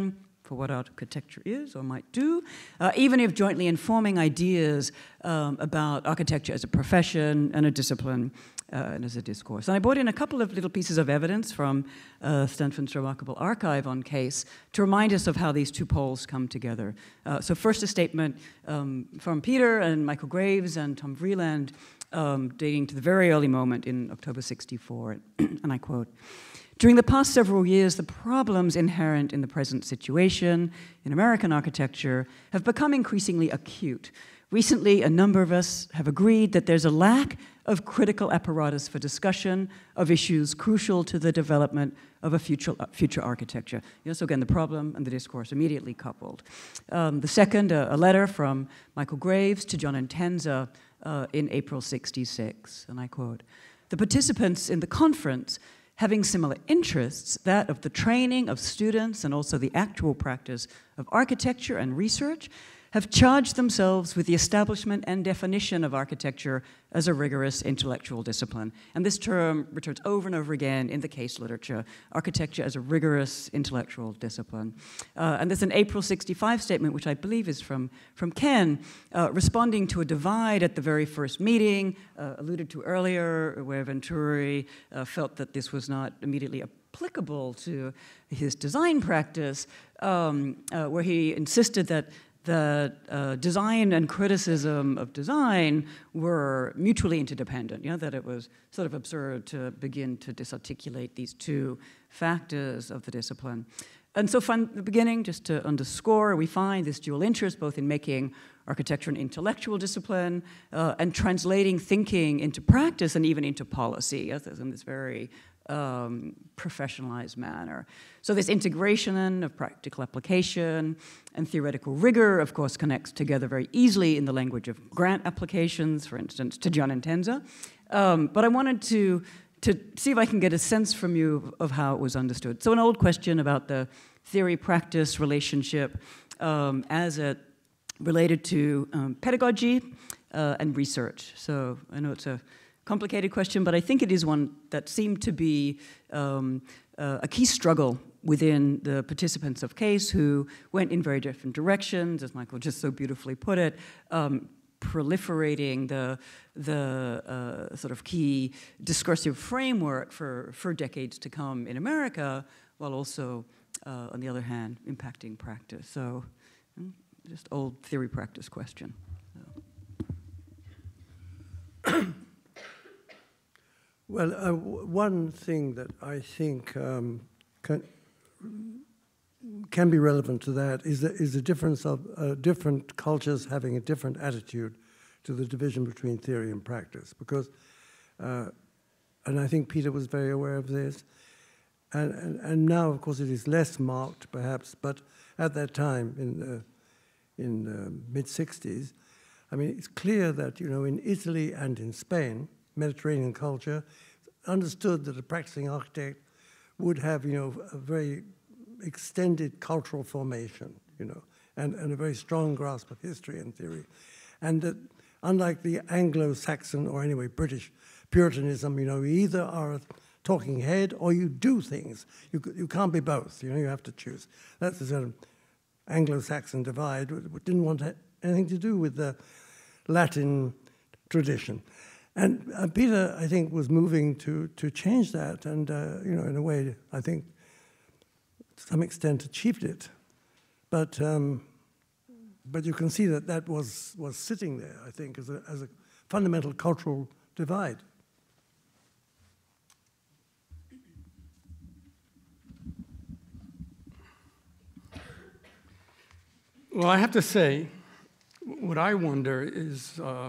for what architecture is or might do, uh, even if jointly informing ideas um, about architecture as a profession and a discipline uh, and as a discourse. And I brought in a couple of little pieces of evidence from uh, Stanford's remarkable archive on case to remind us of how these two poles come together. Uh, so first a statement um, from Peter and Michael Graves and Tom Vreeland, um, dating to the very early moment in October sixty-four, and I quote, "During the past several years, the problems inherent in the present situation in American architecture have become increasingly acute. Recently, a number of us have agreed that there's a lack of critical apparatus for discussion of issues crucial to the development of a future, uh, future architecture." You know, so again, the problem and the discourse immediately coupled. Um, the second, uh, a letter from Michael Graves to John Intenza uh, in April sixty-six, and I quote, "The participants in the conference, having similar interests, that of the training of students and also the actual practice of architecture and research, have charged themselves with the establishment and definition of architecture as a rigorous intellectual discipline." And this term returns over and over again in the case literature, architecture as a rigorous intellectual discipline. Uh, and there's an April sixty-five statement, which I believe is from, from Ken, uh, responding to a divide at the very first meeting, uh, alluded to earlier, where Venturi uh, felt that this was not immediately applicable to his design practice, um, uh, where he insisted that that uh, design and criticism of design were mutually interdependent, you know, that it was sort of absurd to begin to disarticulate these two factors of the discipline. And so from the beginning, just to underscore, we find this dual interest both in making architecture an intellectual discipline uh, and translating thinking into practice and even into policy, yes, in this very Um, professionalized manner. So this integration of practical application and theoretical rigor, of course, connects together very easily in the language of grant applications, for instance, to John Intenza. Um, but I wanted to, to see if I can get a sense from you of how it was understood. So an old question about the theory-practice relationship um, as it related to um, pedagogy uh, and research. So I know it's a complicated question, but I think it is one that seemed to be um, uh, a key struggle within the participants of CASE, who went in very different directions, as Michael just so beautifully put it, um, proliferating the, the uh, sort of key discursive framework for, for decades to come in America, while also, uh, on the other hand, impacting practice. So, just old theory practice question. So. Well, uh, w one thing that I think um, can, can be relevant to that is the, is the difference of uh, different cultures having a different attitude to the division between theory and practice. Because, uh, and I think Peter was very aware of this, and, and, and now, of course, it is less marked, perhaps, but at that time, in the, in the mid sixties, I mean, it's clear that, you know, in Italy and in Spain, Mediterranean culture, understood that a practicing architect would have, you know, a very extended cultural formation, you know, and, and a very strong grasp of history and theory. And that unlike the Anglo-Saxon, or anyway British Puritanism, you know, you either are a talking head or you do things. You, you can't be both, you know, you have to choose. That's the sort of Anglo-Saxon divide, which didn't want anything to do with the Latin tradition. And uh, Peter, I think, was moving to, to change that, and, uh, you know, in a way, I think, to some extent, achieved it. But, um, but you can see that that was, was sitting there, I think, as a, as a fundamental cultural divide. Well, I have to say, what I wonder is, uh,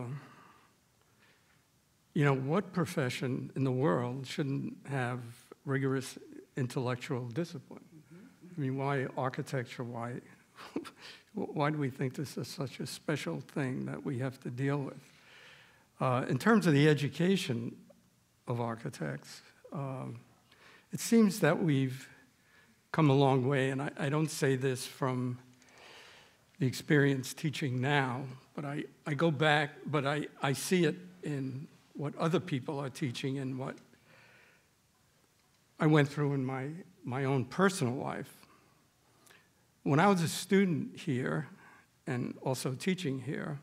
you know, what profession in the world shouldn't have rigorous intellectual discipline? I mean, why architecture? Why, why do we think this is such a special thing that we have to deal with? Uh, in terms of the education of architects, um, it seems that we've come a long way, and I, I don't say this from the experience teaching now, but I, I go back, but I, I see it in what other people are teaching and what I went through in my, my own personal life. when I was a student here and also teaching here,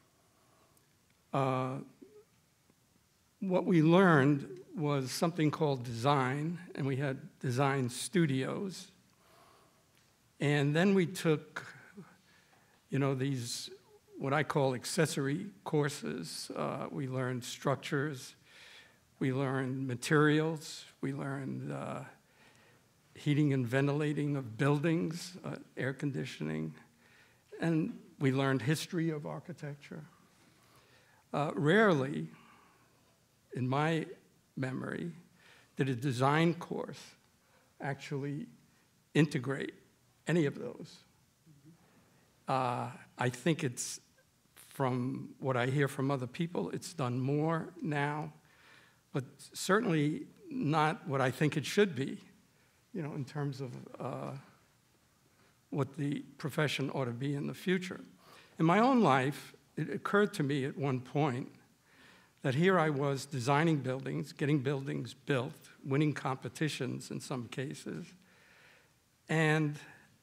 uh, what we learned was something called design, and we had design studios. And then we took, you know, these, what I call accessory courses. Uh, we learned structures, we learned materials, we learned uh, heating and ventilating of buildings, uh, air conditioning, and we learned history of architecture. Uh, rarely, in my memory, did a design course actually integrate any of those. Uh, I think it's, from what I hear from other people, it's done more now, but certainly not what I think it should be, you know, in terms of uh, what the profession ought to be in the future. In my own life, it occurred to me at one point that here I was designing buildings, getting buildings built, winning competitions in some cases, and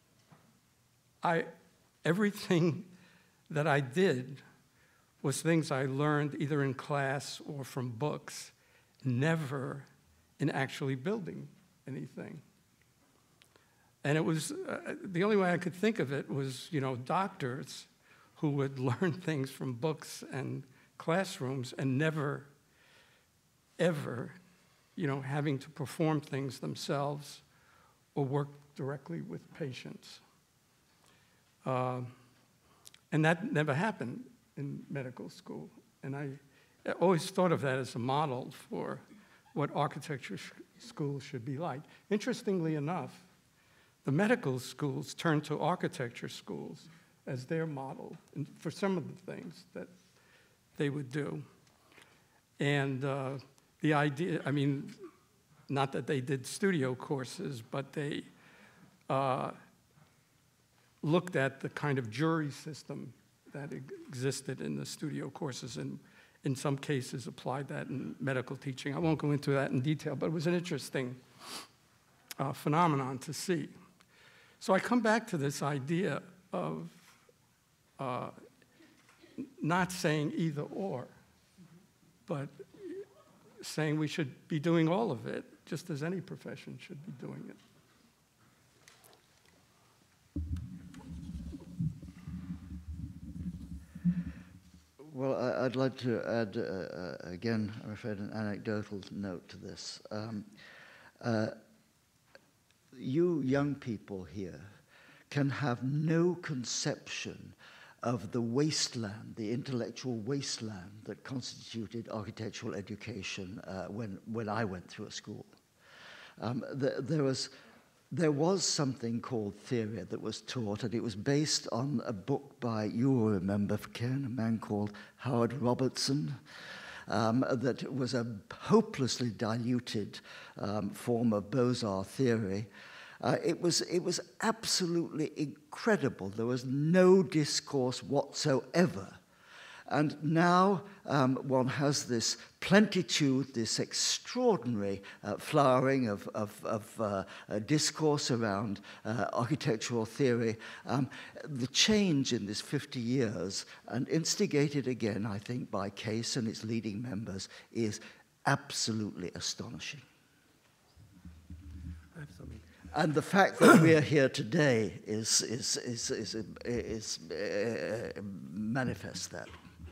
I, everything that I did was things I learned either in class or from books, never in actually building anything. And it was, uh, the only way I could think of it was, you know, doctors who would learn things from books and classrooms and never, ever, you know, having to perform things themselves or work directly with patients. Uh, and that never happened in medical school. And I always thought of that as a model for what architecture sh school should be like. Interestingly enough, the medical schools turned to architecture schools as their model for some of the things that they would do. And uh, the idea, I mean, not that they did studio courses, but they uh, looked at the kind of jury system that existed in the studio courses, and in some cases applied that in medical teaching. I won't go into that in detail, but it was an interesting uh, phenomenon to see. So I come back to this idea of uh, not saying either or, but saying we should be doing all of it, just as any profession should be doing it. Well, I, I'd like to add, uh, uh, again, I'm afraid, an anecdotal note to this. Um, uh, you young people here can have no conception of the wasteland, the intellectual wasteland that constituted architectural education uh, when, when I went through a school. Um, the, there was There was something called theory that was taught, and it was based on a book by, you will remember, Ken, a man called Howard Robertson, um, that was a hopelessly diluted um, form of Beaux-Arts theory. Uh, it was, it was absolutely incredible. There was no discourse whatsoever. And now um, one has this plentitude, this extraordinary uh, flowering of, of, of uh, uh, discourse around uh, architectural theory. Um, the change in this fifty years, and instigated again, I think, by Case and its leading members, is absolutely astonishing. Absolutely. And the fact that we are here today is, is, is, is, is, is uh, manifests that.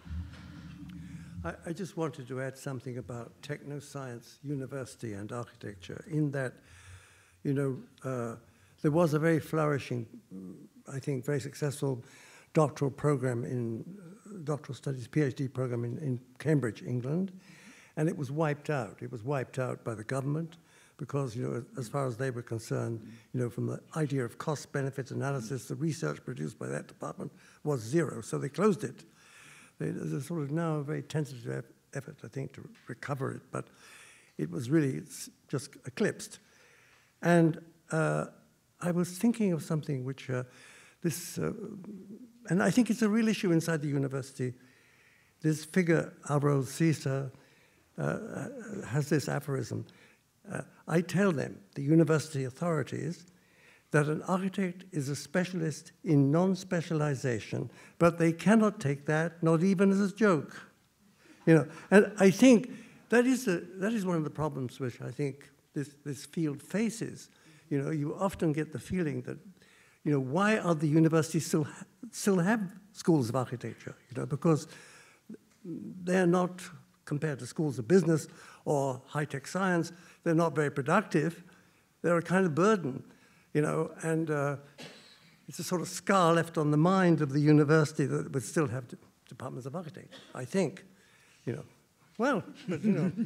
I, I just wanted to add something about technoscience, university, and architecture, in that, you know, uh, there was a very flourishing, I think, very successful doctoral program in, uh, doctoral studies, PhD program in, in Cambridge, England, and it was wiped out. It was wiped out by the government because, you know, as far as they were concerned, you know, from the idea of cost-benefit analysis, the research produced by that department was zero, so they closed it. There's a sort of now a very tentative effort, I think, to recover it, but it was really it's just eclipsed. And uh, I was thinking of something which uh, this, uh, and I think it's a real issue inside the university. This figure, Alvaro Siza, uh, has this aphorism. Uh, I tell them, the university authorities, that an architect is a specialist in non-specialization, but they cannot take that, not even as a joke. You know, and I think that is, a, that is one of the problems which I think this, this field faces. You know, you often get the feeling that, you know, why are the universities still, still have schools of architecture? You know, because they're not, compared to schools of business or high-tech science, they're not very productive. They're a kind of burden, you know, and uh, it's a sort of scar left on the mind of the university that would still have departments of architecture, I think, you know. Well, but, you know,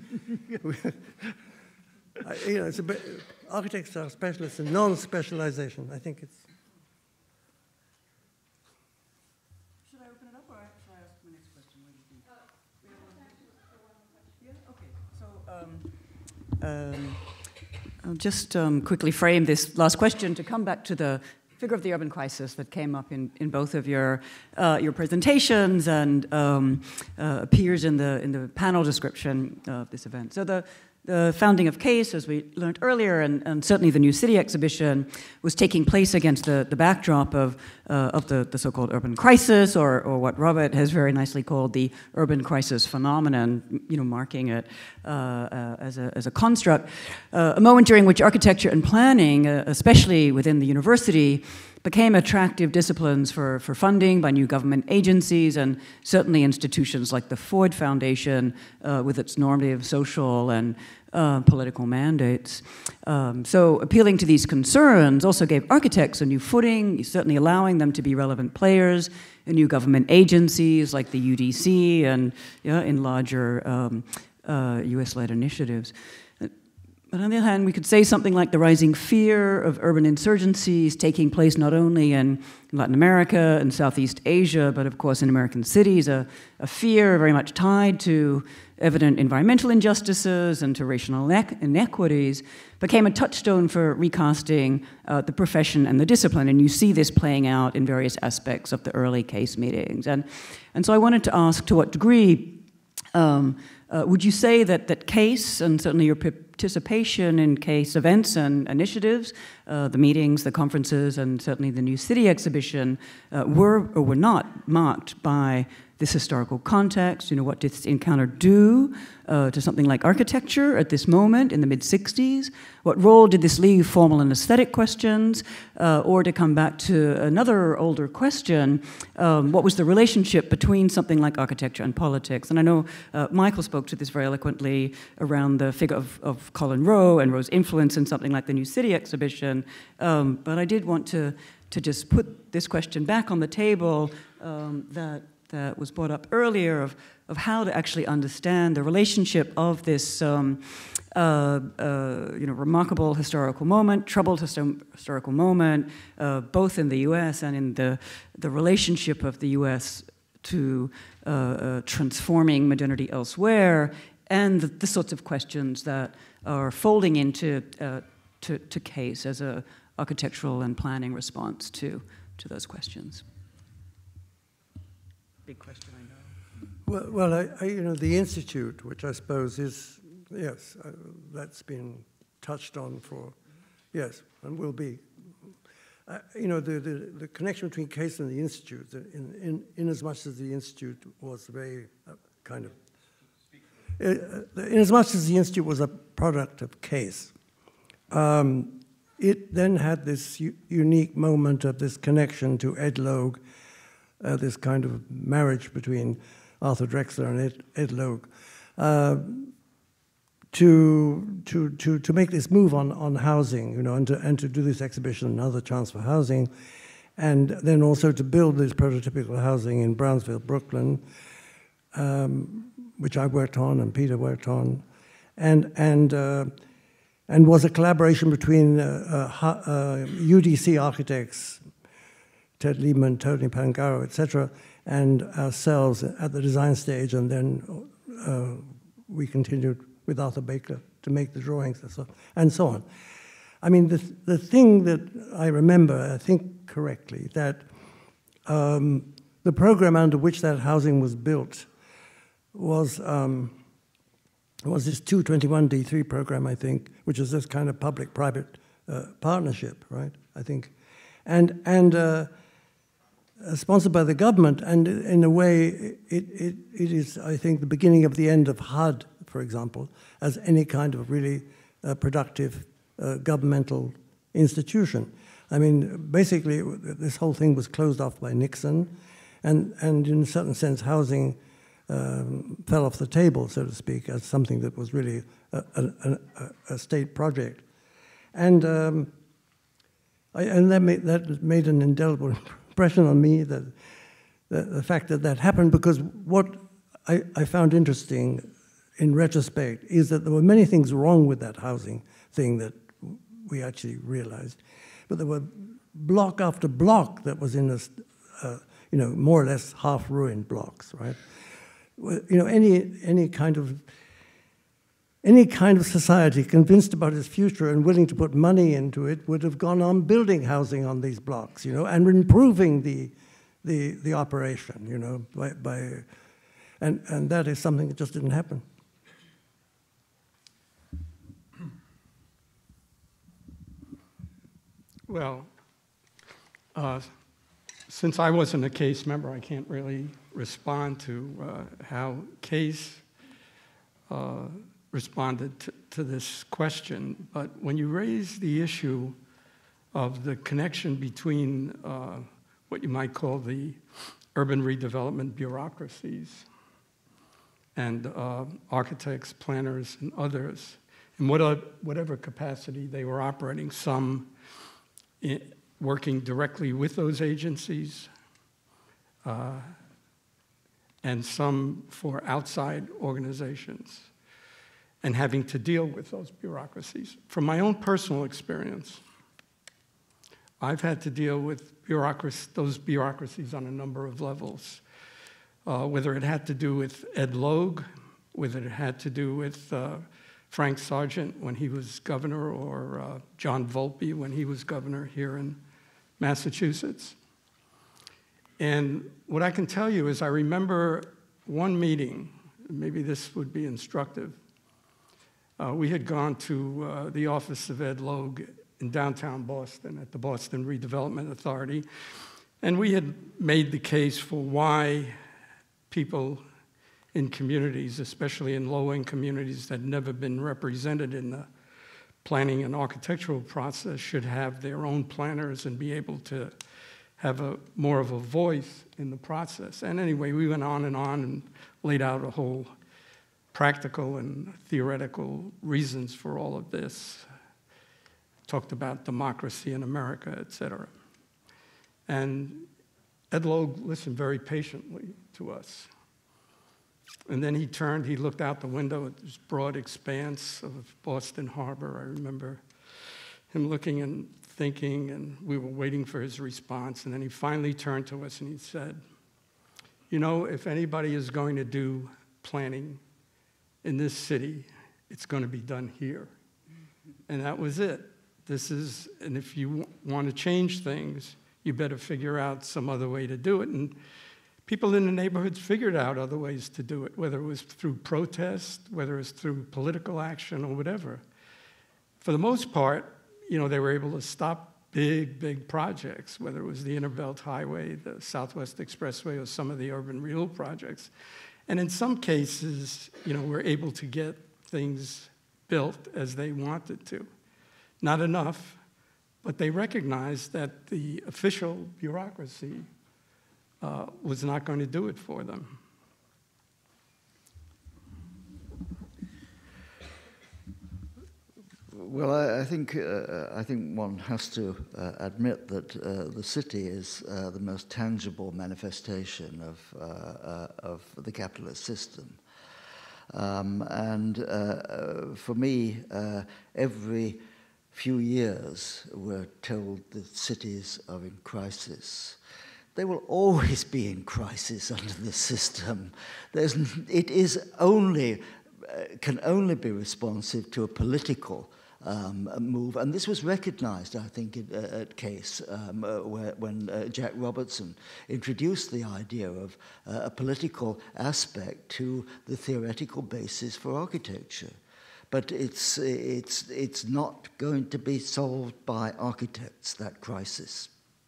I, you know, it's a bit, architects are specialists in non-specialization. I think it's. Should I open it up, or should I ask my next question? What do you think? Yeah. Okay. So. Um, um, I'll just um, quickly frame this last question to come back to the figure of the urban crisis that came up in, in both of your uh, your presentations and um, uh, appears in the in the panel description of this event. So the the founding of CASE, as we learned earlier, and, and certainly the New City exhibition, was taking place against the, the backdrop of uh, of the, the so-called urban crisis, or or what Robert has very nicely called the urban crisis phenomenon, you know, marking it uh, uh, as a as a construct, uh, a moment during which architecture and planning, uh, especially within the university, became attractive disciplines for, for funding by new government agencies, and certainly institutions like the Ford Foundation uh, with its normative social and uh, political mandates. Um, so appealing to these concerns also gave architects a new footing, certainly allowing them to be relevant players in new government agencies like the U D C and yeah, in larger um, uh, U S-led initiatives. But on the other hand, we could say something like the rising fear of urban insurgencies taking place not only in Latin America and Southeast Asia, but of course in American cities, a, a fear very much tied to evident environmental injustices and to racial inequities, became a touchstone for recasting uh, the profession and the discipline. And you see this playing out in various aspects of the early CASE meetings. And, and so I wanted to ask, to what degree um, uh, would you say that, that CASE, and certainly your participation in CASE events and initiatives, uh, the meetings, the conferences, and certainly the New City exhibition, uh, were or were not marked by this historical context? You know, what did this encounter do uh, to something like architecture at this moment in the mid sixties? What role did this leave formal and aesthetic questions? Uh, or to come back to another older question, um, what was the relationship between something like architecture and politics? And I know uh, Michael spoke to this very eloquently around the figure of, of Colin Rowe and Rowe's influence in something like the New City exhibition. Um, but I did want to, to just put this question back on the table um, that that was brought up earlier of, of how to actually understand the relationship of this um, uh, uh, you know, remarkable historical moment, troubled histo historical moment, uh, both in the U S and in the, the relationship of the U S to uh, uh, transforming modernity elsewhere, and the, the sorts of questions that are folding into uh, to, to CASE as a architectural and planning response to, to those questions. Big question, I know. Well, well I, I, you know, the Institute, which I suppose is, yes, uh, that's been touched on for, yes, and will be. Uh, you know, the, the, the connection between CASE and the Institute, in, in, in as much as the Institute was very uh, kind of, uh, in as much as the Institute was a product of CASE, um, it then had this unique moment of this connection to Ed Logue, Uh, this kind of marriage between Arthur Drexler and Ed, Ed Logue, uh, to, to, to, to make this move on, on housing, you know, and to, and to do this exhibition, another chance for housing, and then also to build this prototypical housing in Brownsville, Brooklyn, um, which I worked on and Peter worked on, and, and, uh, and was a collaboration between uh, uh, uh, U D C architects, Ted Liebman, Tony Pangaro, et cetera, and ourselves at the design stage, and then uh, we continued with Arthur Baker to make the drawings and so, and so on. I mean, the, the thing that I remember, I think correctly, that um, the program under which that housing was built was, um, was this two twenty-one D three program, I think, which is this kind of public-private uh, partnership, right? I think, and and uh, sponsored by the government. And in a way, it, it it is, I think, the beginning of the end of H U D, for example, as any kind of really uh, productive uh, governmental institution. I mean, basically, this whole thing was closed off by Nixon, and and in a certain sense, housing um, fell off the table, so to speak, as something that was really a, a, a, a state project. And um, I, and that made, that made an indelible impression on me, that the, the fact that that happened, because what I, I found interesting in retrospect is that there were many things wrong with that housing thing that we actually realized. But there were block after block that was in a, uh, you know, more or less half-ruined blocks, right? You know, any, any kind of Any kind of society convinced about its future and willing to put money into it would have gone on building housing on these blocks, you know, and improving the the the operation, you know, by, by and and that is something that just didn't happen. Well, uh, since I wasn't a case member, I can't really respond to uh, how case uh, responded to, to this question, but when you raise the issue of the connection between uh, what you might call the urban redevelopment bureaucracies and uh, architects, planners, and others, in what, whatever capacity they were operating, some in, working directly with those agencies, uh, and some for outside organizations, and having to deal with those bureaucracies. From my own personal experience, I've had to deal with bureaucracy, those bureaucracies on a number of levels, uh, whether it had to do with Ed Logue, whether it had to do with uh, Frank Sargent when he was governor, or uh, John Volpe when he was governor here in Massachusetts. And what I can tell you is I remember one meeting, maybe this would be instructive. Uh, we had gone to uh, the office of Ed Logue in downtown Boston at the Boston Redevelopment Authority, and we had made the case for why people in communities, especially in low-income communities that had never been represented in the planning and architectural process, should have their own planners and be able to have a more of a voice in the process. And anyway, we went on and on and laid out a whole practical and theoretical reasons for all of this. Talked about democracy in America, et cetera. And Ed Logue listened very patiently to us. And then he turned, he looked out the window at this broad expanse of Boston Harbor. I remember him looking and thinking, and we were waiting for his response. And then he finally turned to us and he said, you know, if anybody is going to do planning in this city, it's going to be done here. And that was it. This is, and if you want to change things, you better figure out some other way to do it. And people in the neighborhoods figured out other ways to do it, whether it was through protest, whether it was through political action or whatever. For the most part, you know, they were able to stop big, big projects, whether it was the Inner-Belt Highway, the Southwest Expressway, or some of the urban renewal projects. And in some cases, you know, we're able to get things built as they wanted to. Not enough, but they recognized that the official bureaucracy uh, was not going to do it for them. Well, I, I think uh, I think one has to uh, admit that uh, the city is uh, the most tangible manifestation of uh, uh, of the capitalist system, um, and uh, uh, for me, uh, every few years we're told that cities are in crisis. They will always be in crisis under this system. There's, it is only uh, can only be responsive to a political Um, move, and this was recognized, I think, at, uh, at Case, um, uh, where, when uh, Jaque Robertson introduced the idea of uh, a political aspect to the theoretical basis for architecture. but it's, it's, it's not going to be solved by architects, that crisis.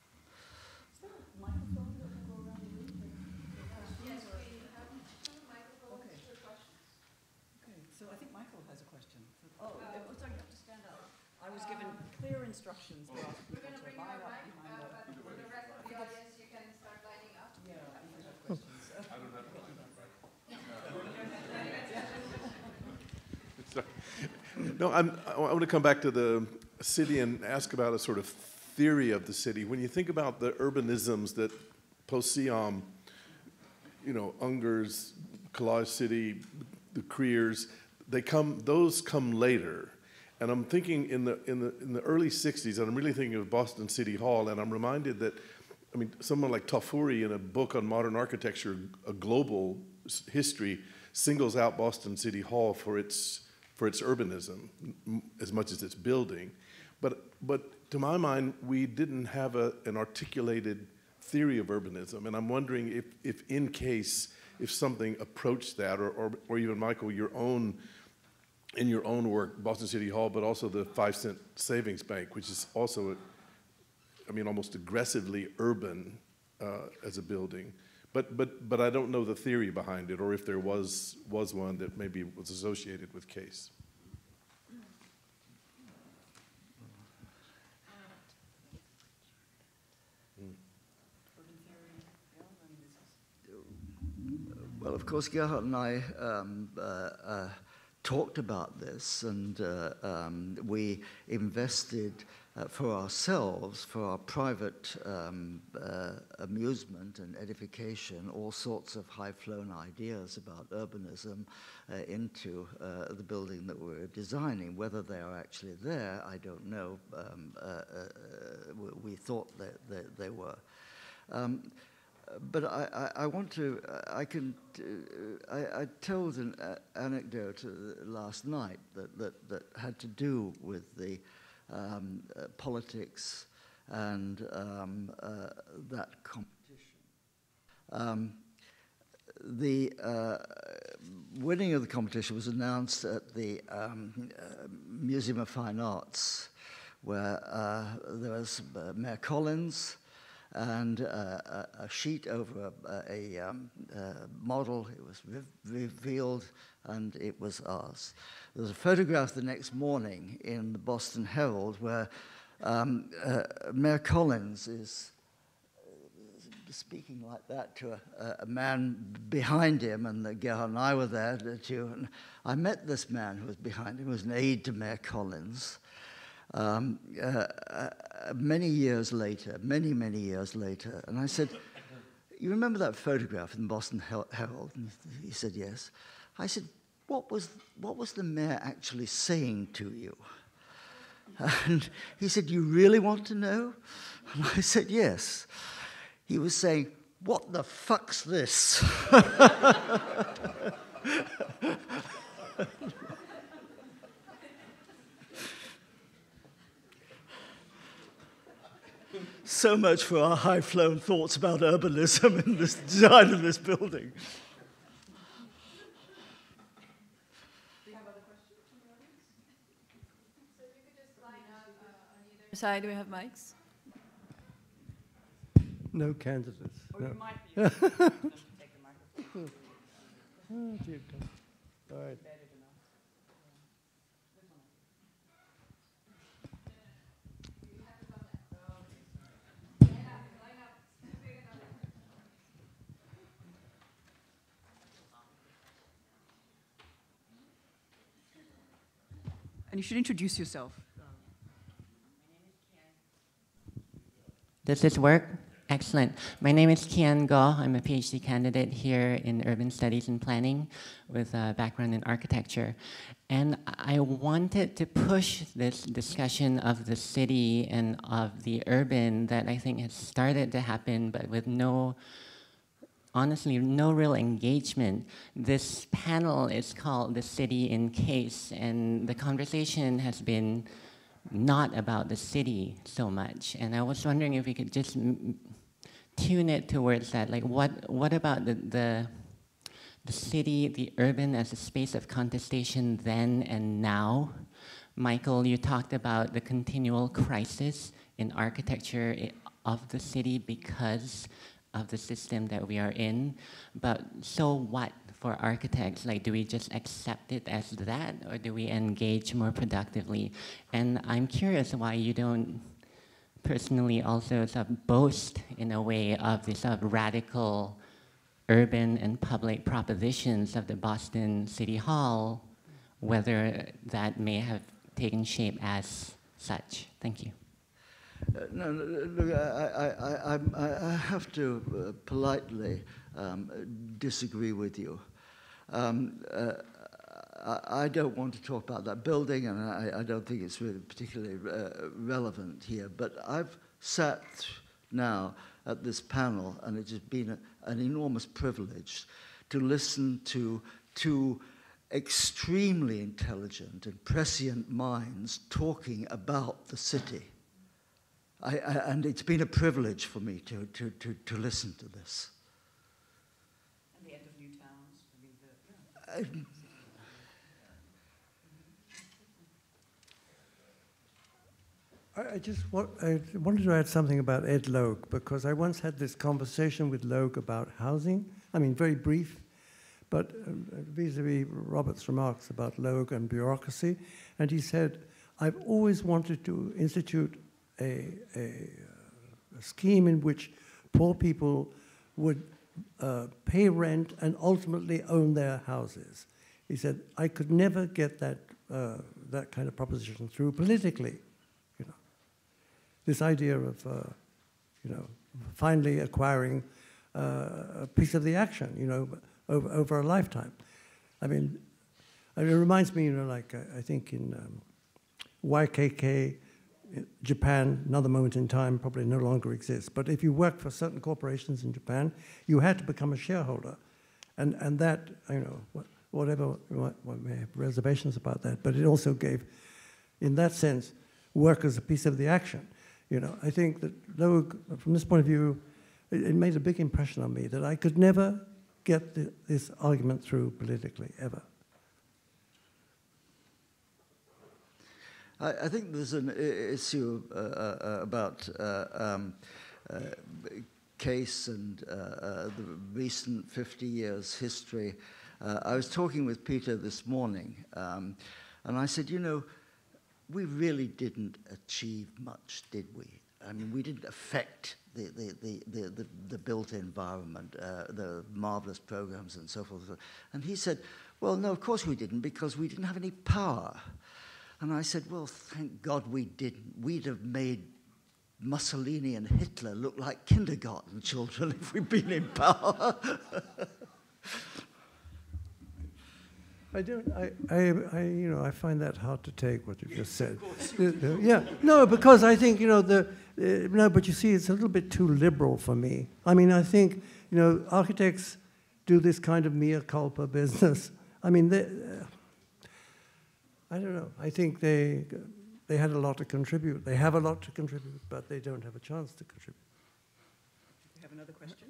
Instructions. We're going to bring you a mic, uh, but for the rest of the audience, you can start lighting up. Yeah, if you have questions. I don't have No, I'm, I want to come back to the city and ask about a sort of theory of the city. When you think about the urbanisms that post-Siam, you know, Unger's, Collage City, the Creers, they come, those come later. And I'm thinking in the, in the, in the early sixties, and I'm really thinking of Boston City Hall, and I'm reminded that, I mean, someone like Tafuri in a book on modern architecture, A Global History, singles out Boston City Hall for its, for its urbanism, as much as its building. But, but to my mind, we didn't have a, an articulated theory of urbanism, and I'm wondering if, if in case, if something approached that, or, or, or even, Michael, your own, in your own work, Boston City Hall, but also the five cent savings bank, which is also, a, I mean, almost aggressively urban uh, as a building. But, but, but I don't know the theory behind it, or if there was, was one that maybe was associated with Case. Well, of course, Gerhard and I um, uh, uh, talked about this, and uh, um, we invested uh, for ourselves, for our private um, uh, amusement and edification, all sorts of high-flown ideas about urbanism uh, into uh, the building that we're designing. Whether they are actually there, I don't know. Um, uh, uh, we thought that, that they were. Um, But I, I, I want to, I can, uh, I, I told an uh, anecdote uh, last night that, that, that had to do with the um, uh, politics and um, uh, that competition. Um, the uh, winning of the competition was announced at the um, uh, Museum of Fine Arts, where uh, there was uh, Mayor Collins, and uh, a, a sheet over a, a um, uh, model. It was re revealed, and it was ours. There was a photograph the next morning in the Boston Herald where um, uh, Mayor Collins is uh, speaking like that to a, a man behind him, and uh, Gerhard and I were there too. And I met this man who was behind him, who was an aide to Mayor Collins. Um, uh, uh, many years later, many, many years later, and I said, you remember that photograph in the Boston Herald? And he said, yes. I said, what was, what was the mayor actually saying to you? And he said, you really want to know? And I said, yes. He was saying, what the fuck's this? So much for our high-flown thoughts about urbanism and the design of this building. Do you have other questions from the audience? So if you could just line up uh, on either side, do we have mics? No candidates. Or no. you might be able to take the microphone. Oh, dear God. All right. And you should introduce yourself. Does this work? Excellent. My name is Kian Go. I'm a PhD candidate here in urban studies and planning with a background in architecture. And I wanted to push this discussion of the city and of the urban that I think has started to happen, but with no, honestly, no real engagement. This panel is called The City in Case, and the conversation has been not about the city so much. And I was wondering if we could just m tune it towards that. Like, what, what about the, the, the city, the urban as a space of contestation then and now. Michael, you talked about the continual crisis in architecture of the city because of the system that we are in. But so what for architects? Like, do we just accept it as that, or do we engage more productively? And I'm curious why you don't personally also sort of boast in a way of this sort of radical urban and public propositions of the Boston City Hall, whether that may have taken shape as such. Thank you. Uh, no, look, I, I, I, I have to uh, politely um, disagree with you. Um, uh, I, I don't want to talk about that building, and I, I don't think it's really particularly uh, relevant here, but I've sat now at this panel, and it has been a, an enormous privilege to listen to two extremely intelligent and prescient minds talking about the city. I, I, and it's been a privilege for me to, to, to, to listen to this. And the end of new towns. I mean, the, yeah. I, I just want, I wanted to add something about Ed Logue, because I once had this conversation with Logue about housing. I mean, very brief, but uh, vis-a-vis Robert's remarks about Logue and bureaucracy. And he said, I've always wanted to institute A, a, a scheme in which poor people would uh, pay rent and ultimately own their houses. He said, I could never get that, uh, that kind of proposition through politically. You know, this idea of, uh, you know, finally acquiring uh, a piece of the action, you know, over, over a lifetime. I mean, it reminds me, you know, like I, I think in um, Y K K, Japan, another moment in time, probably no longer exists. But if you worked for certain corporations in Japan, you had to become a shareholder. And, and that, you know, whatever, one may have reservations about that, but it also gave, in that sense, workers a piece of the action. You know, I think that Logue, from this point of view, it, it made a big impression on me that I could never get the, this argument through politically, ever. I, I think there's an issue uh, uh, about uh, um, uh, case and uh, uh, the recent fifty years history. Uh, I was talking with Peter this morning, um, and I said, you know, we really didn't achieve much, did we? I mean, we didn't affect the, the, the, the, the, the built environment, uh, the marvelous programs and so forth. And he said, well, no, of course we didn't, because we didn't have any power. And I said, well, thank God we didn't. We'd have made Mussolini and Hitler look like kindergarten children if we'd been in power. I don't, I, I, I, you know, I find that hard to take, what you just said. Yeah, no, because I think, you know, the, uh, no, but you see, it's a little bit too liberal for me. I mean, I think, you know, architects do this kind of mea culpa business. I mean, they, uh, I don't know. I think they, they had a lot to contribute. They have a lot to contribute, but they don't have a chance to contribute. We have another question.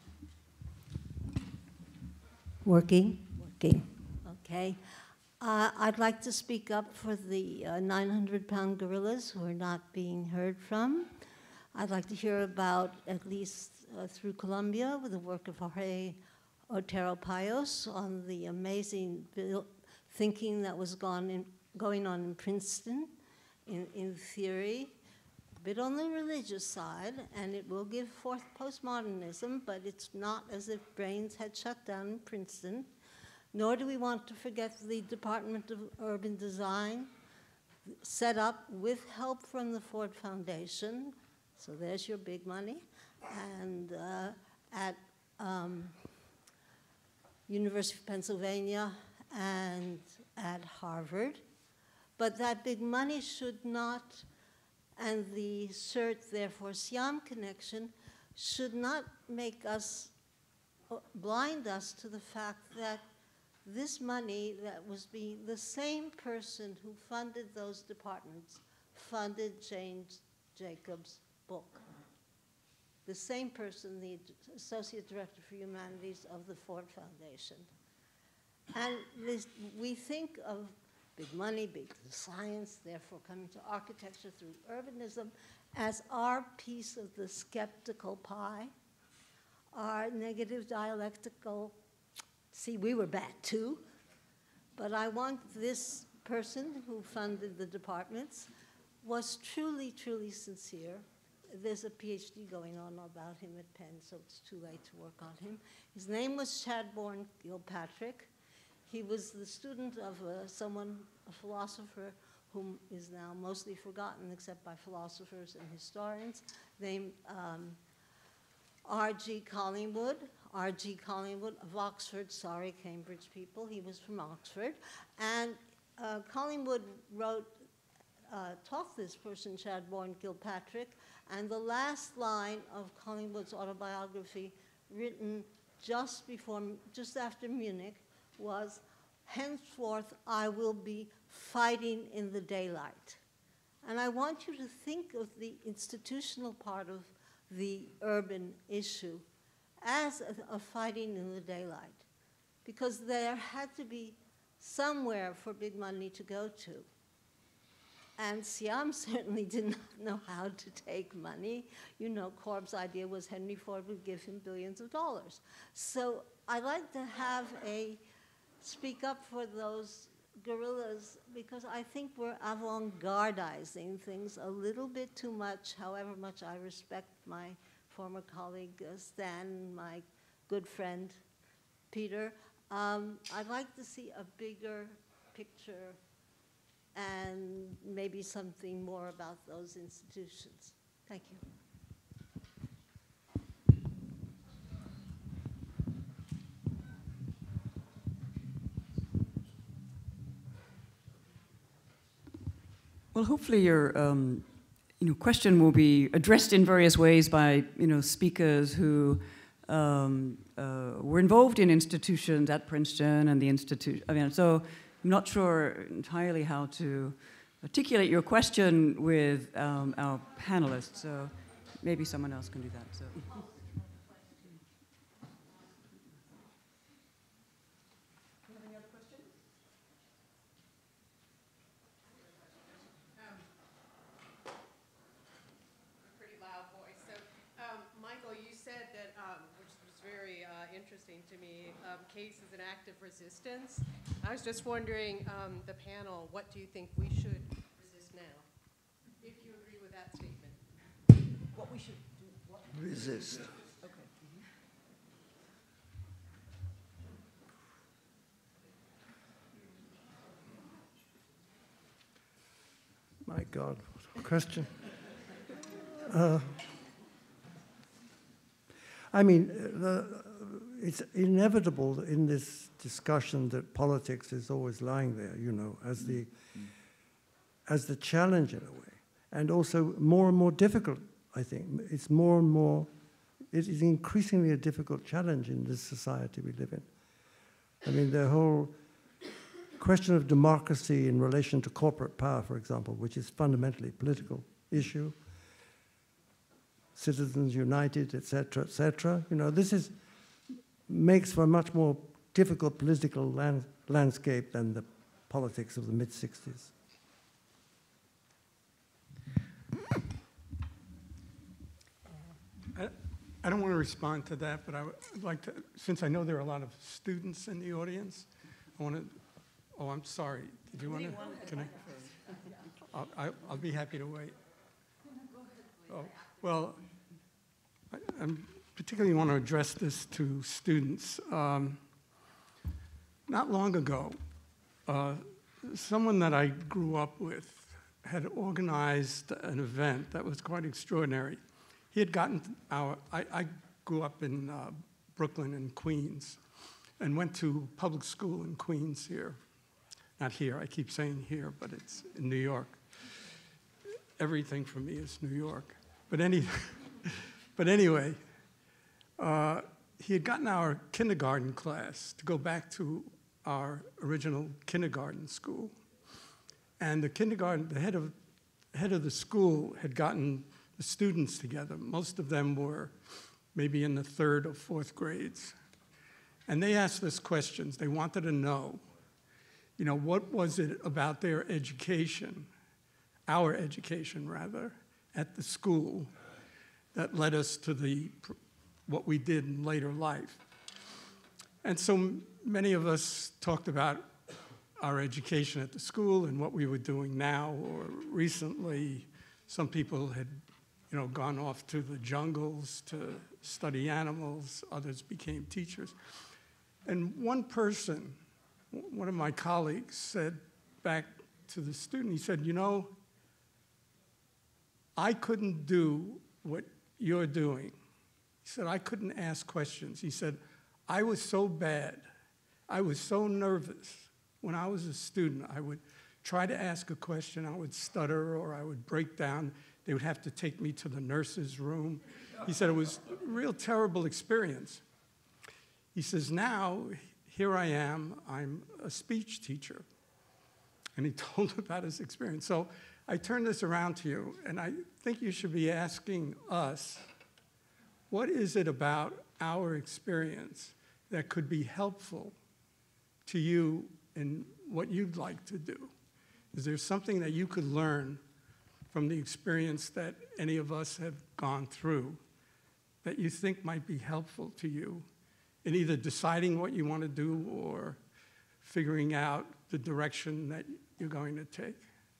Working? Working. Okay. Uh, I'd like to speak up for the uh, nine hundred pound gorillas who are not being heard from. I'd like to hear about, at least uh, through Columbia, with the work of Jorge Otero Payos on the amazing build thinking that was gone in, going on in Princeton, in, in theory, a bit on the religious side, and it will give forth postmodernism, but it's not as if brains had shut down in Princeton. Nor do we want to forget the Department of Urban Design, set up with help from the Ford Foundation, so there's your big money, and uh, at um, University of Pennsylvania, and at Harvard. But that big money should not, and the CERT, therefore Siam connection, should not make us, blind us to the fact that this money that was being, the same person who funded those departments funded James Jacobs' book. The same person, the Associate Director for Humanities of the Ford Foundation. And this, we think of big money, big science, therefore coming to architecture through urbanism as our piece of the skeptical pie, our negative dialectical, see, we were bad too, but I want this person who funded the departments was truly, truly sincere. There's a PhD going on about him at Penn, so it's too late to work on him. His name was Chadbourne Gilpatrick. He was the student of uh, someone, a philosopher, whom is now mostly forgotten except by philosophers and historians, named um, R G Collingwood. R G Collingwood of Oxford, sorry, Cambridge people, he was from Oxford. And uh, Collingwood wrote, uh, taught this person, Chadbourne Gilpatrick, and the last line of Collingwood's autobiography, written just before, just after Munich, was, henceforth I will be fighting in the daylight. And I want you to think of the institutional part of the urban issue as a, a fighting in the daylight, because there had to be somewhere for big money to go to. And Siam certainly did not know how to take money. You know, Corb's idea was Henry Ford would give him billions of dollars. So I'd like to have a speak up for those guerrillas, because I think we're avant-gardizing things a little bit too much, however much I respect my former colleague uh, Stan, my good friend Peter. Um, I'd like to see a bigger picture and maybe something more about those institutions. Thank you. Well, hopefully your um, you know, question will be addressed in various ways by you know, speakers who um, uh, were involved in institutions at Princeton and the institute. I mean, so I'm not sure entirely how to articulate your question with um, our panelists, so maybe someone else can do that. So. Any other questions? Um, a pretty loud voice. So, um, Michael, you said that, um, which was very uh, interesting to me, um, case is an act of resistance. I was just wondering, um, the panel, what do you think we should resist now? If you agree with that statement. What we should do, what? Resist. Okay. My God, what a question. Uh, I mean, the, it's inevitable in this discussion that politics is always lying there, you know, as the, as the challenge in a way. And also more and more difficult, I think. It's more and more, it is increasingly a difficult challenge in this society we live in. I mean, the whole question of democracy in relation to corporate power, for example, which is fundamentally a political issue, Citizens United, et cetera, et cetera. You know, this is, makes for a much more difficult political land, landscape than the politics of the mid sixties. I, I don't want to respond to that, but I would like to, since I know there are a lot of students in the audience, I want to, oh, I'm sorry. Did you want to, can I? I'll, I, I'll be happy to wait. Oh, well, I, I particularly want to address this to students. Um, not long ago, uh, someone that I grew up with had organized an event that was quite extraordinary. He had gotten our, I, I grew up in uh, Brooklyn and Queens and went to public school in Queens here. Not here, I keep saying here, but it's in New York. Everything for me is New York. But, any, but anyway, uh, he had gotten our kindergarten class to go back to our original kindergarten school. And the kindergarten, the head of, head of the school had gotten the students together. Most of them were maybe in the third or fourth grades. And they asked us questions. They wanted to know, you know, what was it about their education, our education rather, at the school that led us to the, what we did in later life. And so many of us talked about our education at the school and what we were doing now, or recently, some people had, you know, gone off to the jungles to study animals, others became teachers. And one person, one of my colleagues, said back to the student, he said, you know, I couldn't do what you're doing. He said, I couldn't ask questions. He said, I was so bad, I was so nervous. When I was a student, I would try to ask a question, I would stutter or I would break down. They would have to take me to the nurse's room. He said it was a real terrible experience. He says, now, here I am, I'm a speech teacher. And he told about his experience. So I turn this around to you, and I think you should be asking us, what is it about our experience that could be helpful to you in what you'd like to do? Is there something that you could learn from the experience that any of us have gone through that you think might be helpful to you in either deciding what you want to do or figuring out the direction that you're going to take?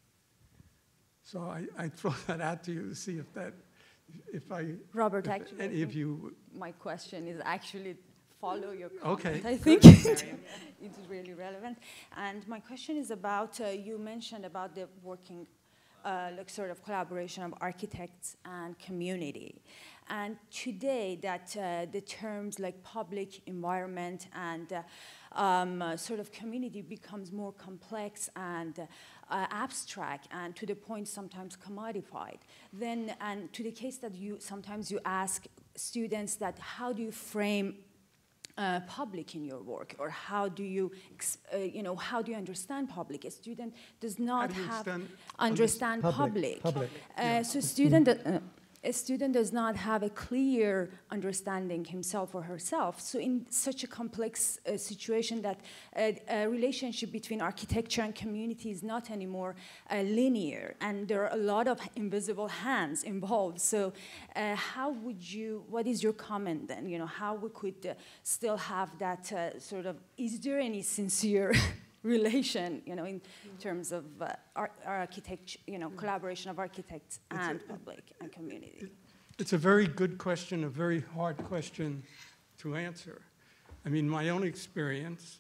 So I, I throw that out to you to see if that, if I, Robert, if actually, any of you. My question is actually follow your comment. Okay. I think it, it's really relevant. And my question is about, uh, you mentioned about the working, uh, like sort of collaboration of architects and community. And today that uh, the terms like public, environment, and uh, um, uh, sort of community becomes more complex and uh, abstract, and to the point sometimes commodified. Then, and to the case that you sometimes you ask students that how do you frame uh, public in your work, or how do you, uh, you know, how do you understand public? A student does not have understand, understand public. public. public. Uh, yeah. So student. Uh, A student does not have a clear understanding himself or herself. So in such a complex uh, situation that uh, a relationship between architecture and community is not anymore uh, linear, and there are a lot of invisible hands involved. So uh, how would you, what is your comment then? You know, how we could uh, still have that uh, sort of, is there any sincere relation, you know, in terms of uh, ar architecture, you know, collaboration of architects and a, public and community? It, it's a very good question, a very hard question to answer. I mean, my own experience,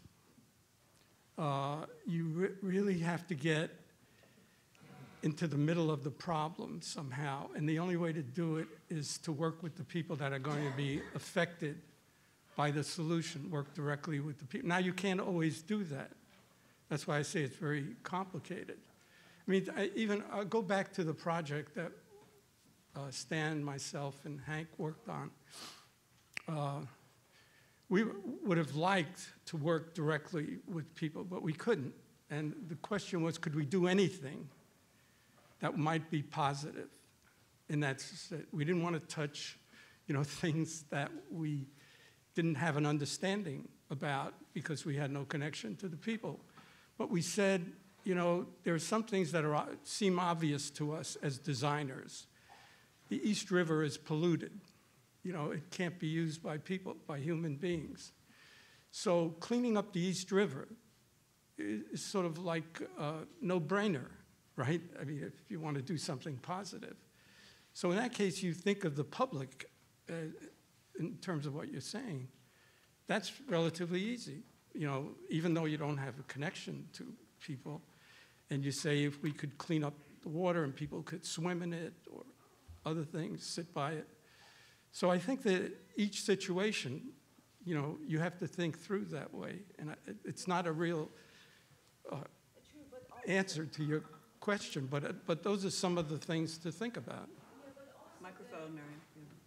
uh, you re really have to get into the middle of the problem somehow, and the only way to do it is to work with the people that are going to be affected by the solution, work directly with the people. Now, you can't always do that. That's why I say it's very complicated. I mean, I even, I'll go back to the project that uh, Stan, myself, and Hank worked on. Uh, we would have liked to work directly with people, but we couldn't. And the question was, could we do anything that might be positive? And that's it. We didn't want to touch, you know, things that we didn't have an understanding about because we had no connection to the people. But we said, you know, there are some things that are, seem obvious to us as designers. The East River is polluted. You know, it can't be used by people, by human beings. So cleaning up the East River is sort of like a no-brainer, right? I mean, if you want to do something positive. So in that case, you think of the public uh, in terms of what you're saying. That's relatively easy. You know, even though you don't have a connection to people, and you say if we could clean up the water and people could swim in it or other things, sit by it. So I think that each situation, you know, you have to think through that way. And I, it's not a real uh, answer to your question, but, uh, but those are some of the things to think about. Microphone, Mary.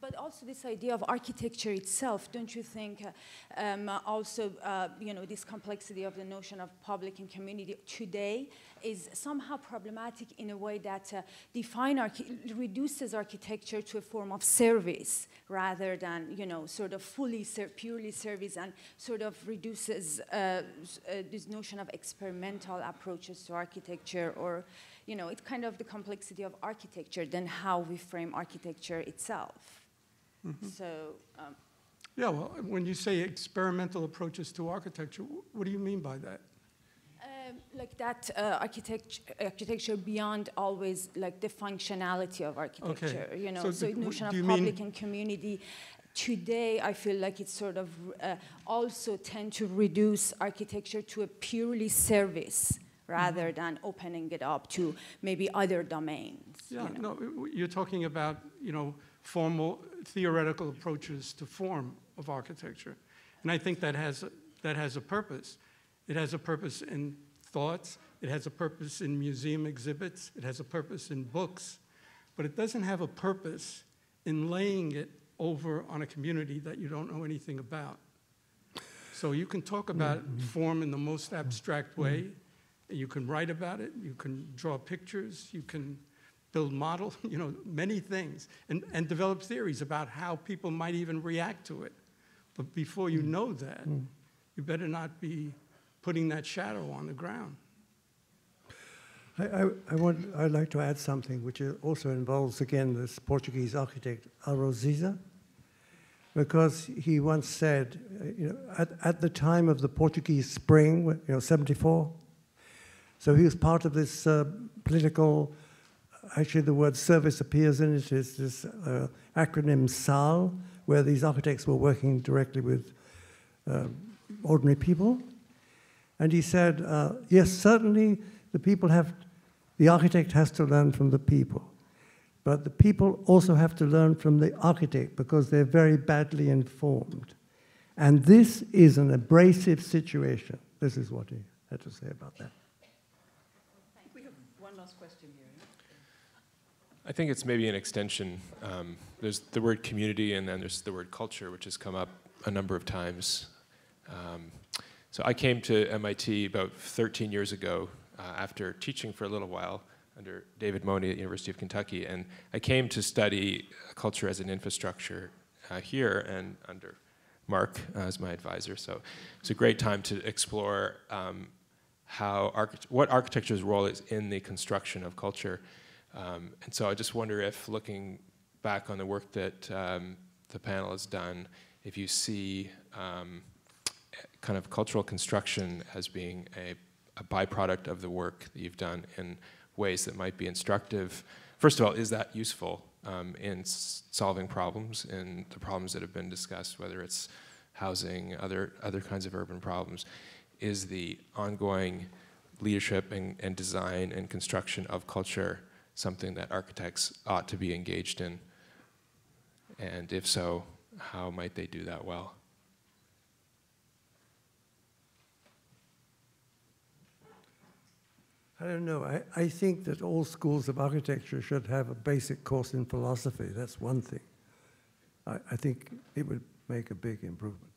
but also this idea of architecture itself, don't you think uh, um, also, uh, you know, this complexity of the notion of public and community today is somehow problematic in a way that uh, define archi reduces architecture to a form of service rather than, you know, sort of fully, ser purely service, and sort of reduces uh, uh, this notion of experimental approaches to architecture, or, you know, it's kind of the complexity of architecture than how we frame architecture itself. Mm-hmm. So, um, yeah, well, when you say experimental approaches to architecture, what do you mean by that? Um, like that uh, architecture, architecture beyond always like the functionality of architecture, okay. you know, so, so the notion of public and community. Today, I feel like it's sort of uh, also tend to reduce architecture to a purely service rather mm-hmm. than opening it up to maybe other domains. Yeah, you know? no, you're talking about, you know, formal theoretical approaches to form of architecture. And I think that has, that has a purpose. It has a purpose in thoughts, it has a purpose in museum exhibits, it has a purpose in books, but it doesn't have a purpose in laying it over on a community that you don't know anything about. So you can talk about mm-hmm. form in the most abstract way, mm-hmm. you can write about it, you can draw pictures, you can build models, you know, many things, and, and develop theories about how people might even react to it. But before you know that, mm. you better not be putting that shadow on the ground. I, I, I want, I'd like to add something which also involves, again, this Portuguese architect, Arosiza, because he once said, you know, at, at the time of the Portuguese Spring, you know, seventy-four, so he was part of this uh, political, actually the word service appears in it, is this uh, acronym S A L, where these architects were working directly with uh, ordinary people. And he said, uh, yes, certainly the people have, the architect has to learn from the people, but the people also have to learn from the architect because they're very badly informed. And this is an abrasive situation. This is what he had to say about that. We have one last question here. I think it's maybe an extension. Um, there's the word community, and then there's the word culture, which has come up a number of times. Um, so I came to M I T about thirteen years ago uh, after teaching for a little while under David Money at the University of Kentucky, and I came to study culture as an infrastructure uh, here and under Mark uh, as my advisor. So it's a great time to explore um, how archi- what architecture's role is in the construction of culture. Um, and so I just wonder if, looking back on the work that um, the panel has done, if you see um, kind of cultural construction as being a, a byproduct of the work that you've done in ways that might be instructive. First of all, is that useful um, in s solving problems, in the problems that have been discussed, whether it's housing, other, other kinds of urban problems? Is the ongoing leadership and, and design and construction of culture something that architects ought to be engaged in? And if so, how might they do that well? I don't know. I, I think that all schools of architecture should have a basic course in philosophy. That's one thing. I, I think it would make a big improvement.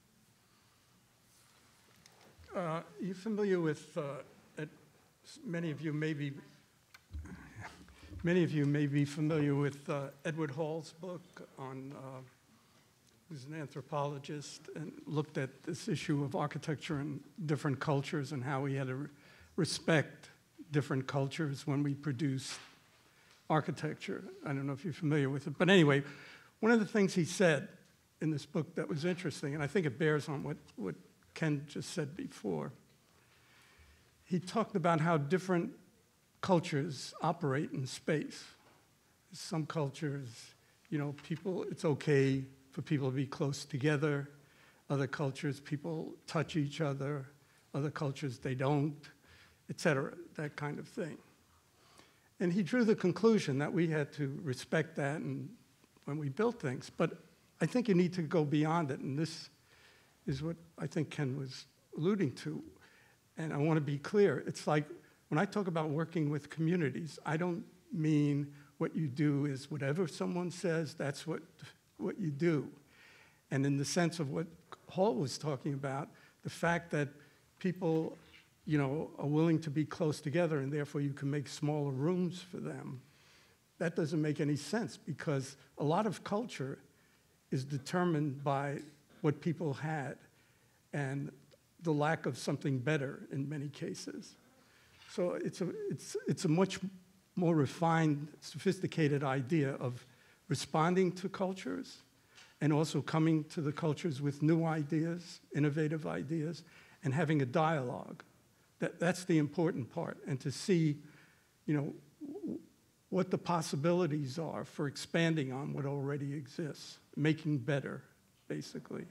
Uh, you're familiar with, uh, at, many of you may be, many of you may be familiar with uh, Edward Hall's book on, uh, who's an anthropologist, and looked at this issue of architecture in different cultures and how we had to re respect different cultures when we produce architecture. I don't know if you're familiar with it, but anyway, one of the things he said in this book that was interesting, and I think it bears on what, what Ken just said before, he talked about how different cultures operate in space. Some cultures, you know, people, it's okay for people to be close together. Other cultures, people touch each other. Other cultures, they don't, et cetera, that kind of thing. And he drew the conclusion that we had to respect that and when we built things. But I think you need to go beyond it, and this is what I think Ken was alluding to. And I want to be clear. It's like when I talk about working with communities, I don't mean what you do is whatever someone says, that's what what you do. And in the sense of what Hall was talking about, the fact that people, you know, are willing to be close together and therefore you can make smaller rooms for them, that doesn't make any sense, because a lot of culture is determined by what people had and the lack of something better in many cases. So it's a, it's, it's a much more refined, sophisticated idea of responding to cultures and also coming to the cultures with new ideas, innovative ideas, and having a dialogue. That, that's the important part, and to see, you know, what the possibilities are for expanding on what already exists, making better, basically.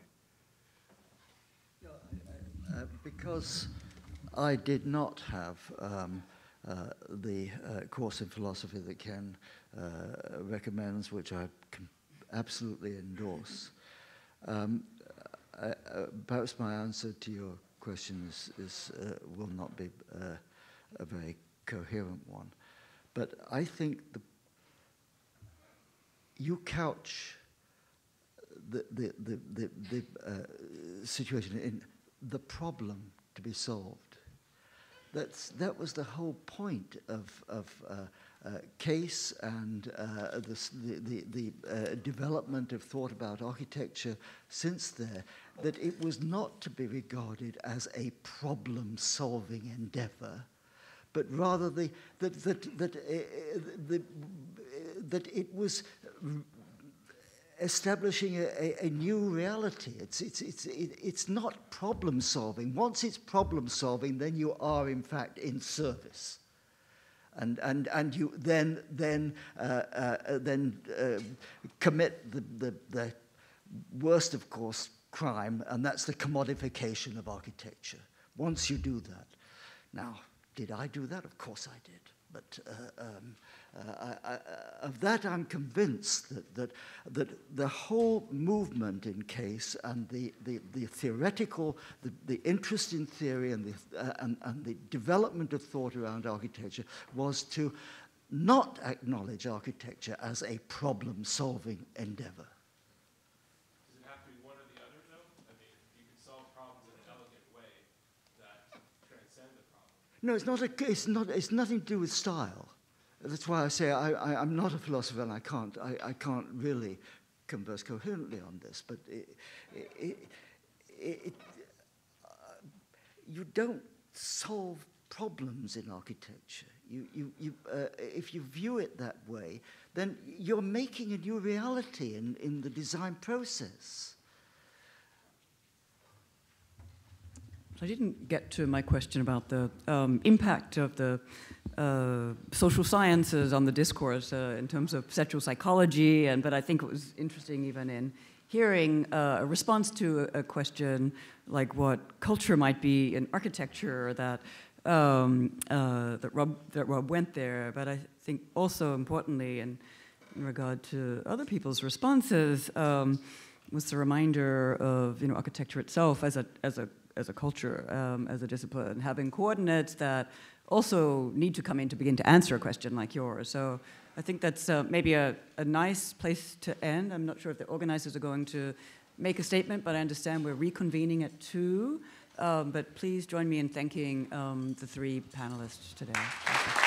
Uh, because I did not have um, uh, the uh, course in philosophy that Ken uh, recommends, which I can absolutely endorse. Um, uh, uh, perhaps my answer to your question is, is uh, will not be uh, a very coherent one. But I think the, you couch the, the, the, the, the uh, situation in the problem to be solved. That's, that was the whole point of, of uh, uh, Case and uh, the, the, the uh, development of thought about architecture since there, that it was not to be regarded as a problem-solving endeavor, but rather the, that, that, that, uh, the, that it was establishing a, a, a new reality. It's, it's, it's, it, it's not problem solving. Once it's problem solving, then you are in fact in service. And, and, and you then, then, uh, uh, then uh, commit the, the, the worst, of course, crime, and that's the commodification of architecture. Once you do that. Now, did I do that? Of course I did. But uh, um, uh, I, I, of that, I'm convinced that, that, that the whole movement in Case and the, the, the theoretical, the, the interest in theory and the, uh, and, and the development of thought around architecture was to not acknowledge architecture as a problem-solving endeavor. Does it have to be one or the other, though? I mean, you can solve problems in an elegant way that transcend the problem. No, it's not. A, it's not. It's nothing to do with style. That's why I say I, I, I'm not a philosopher, and I can't. I, I can't really converse coherently on this. But it, it, it, it, uh, you don't solve problems in architecture. You, you, you, uh, if you view it that way, then you're making a new reality in, in the design process. I didn't get to my question about the um, impact of the uh, social sciences on the discourse uh, in terms of sexual psychology, and but I think it was interesting even in hearing uh, a response to a, a question like what culture might be in architecture that um, uh, that Rob that Rob went there. But I think also importantly, and in regard to other people's responses, um, was the reminder of you know architecture itself as a as a as a culture, um, as a discipline, having coordinates that also need to come in to begin to answer a question like yours. So I think that's uh, maybe a, a nice place to end. I'm not sure if the organizers are going to make a statement, but I understand we're reconvening at two. Um, but please join me in thanking um, the three panelists today.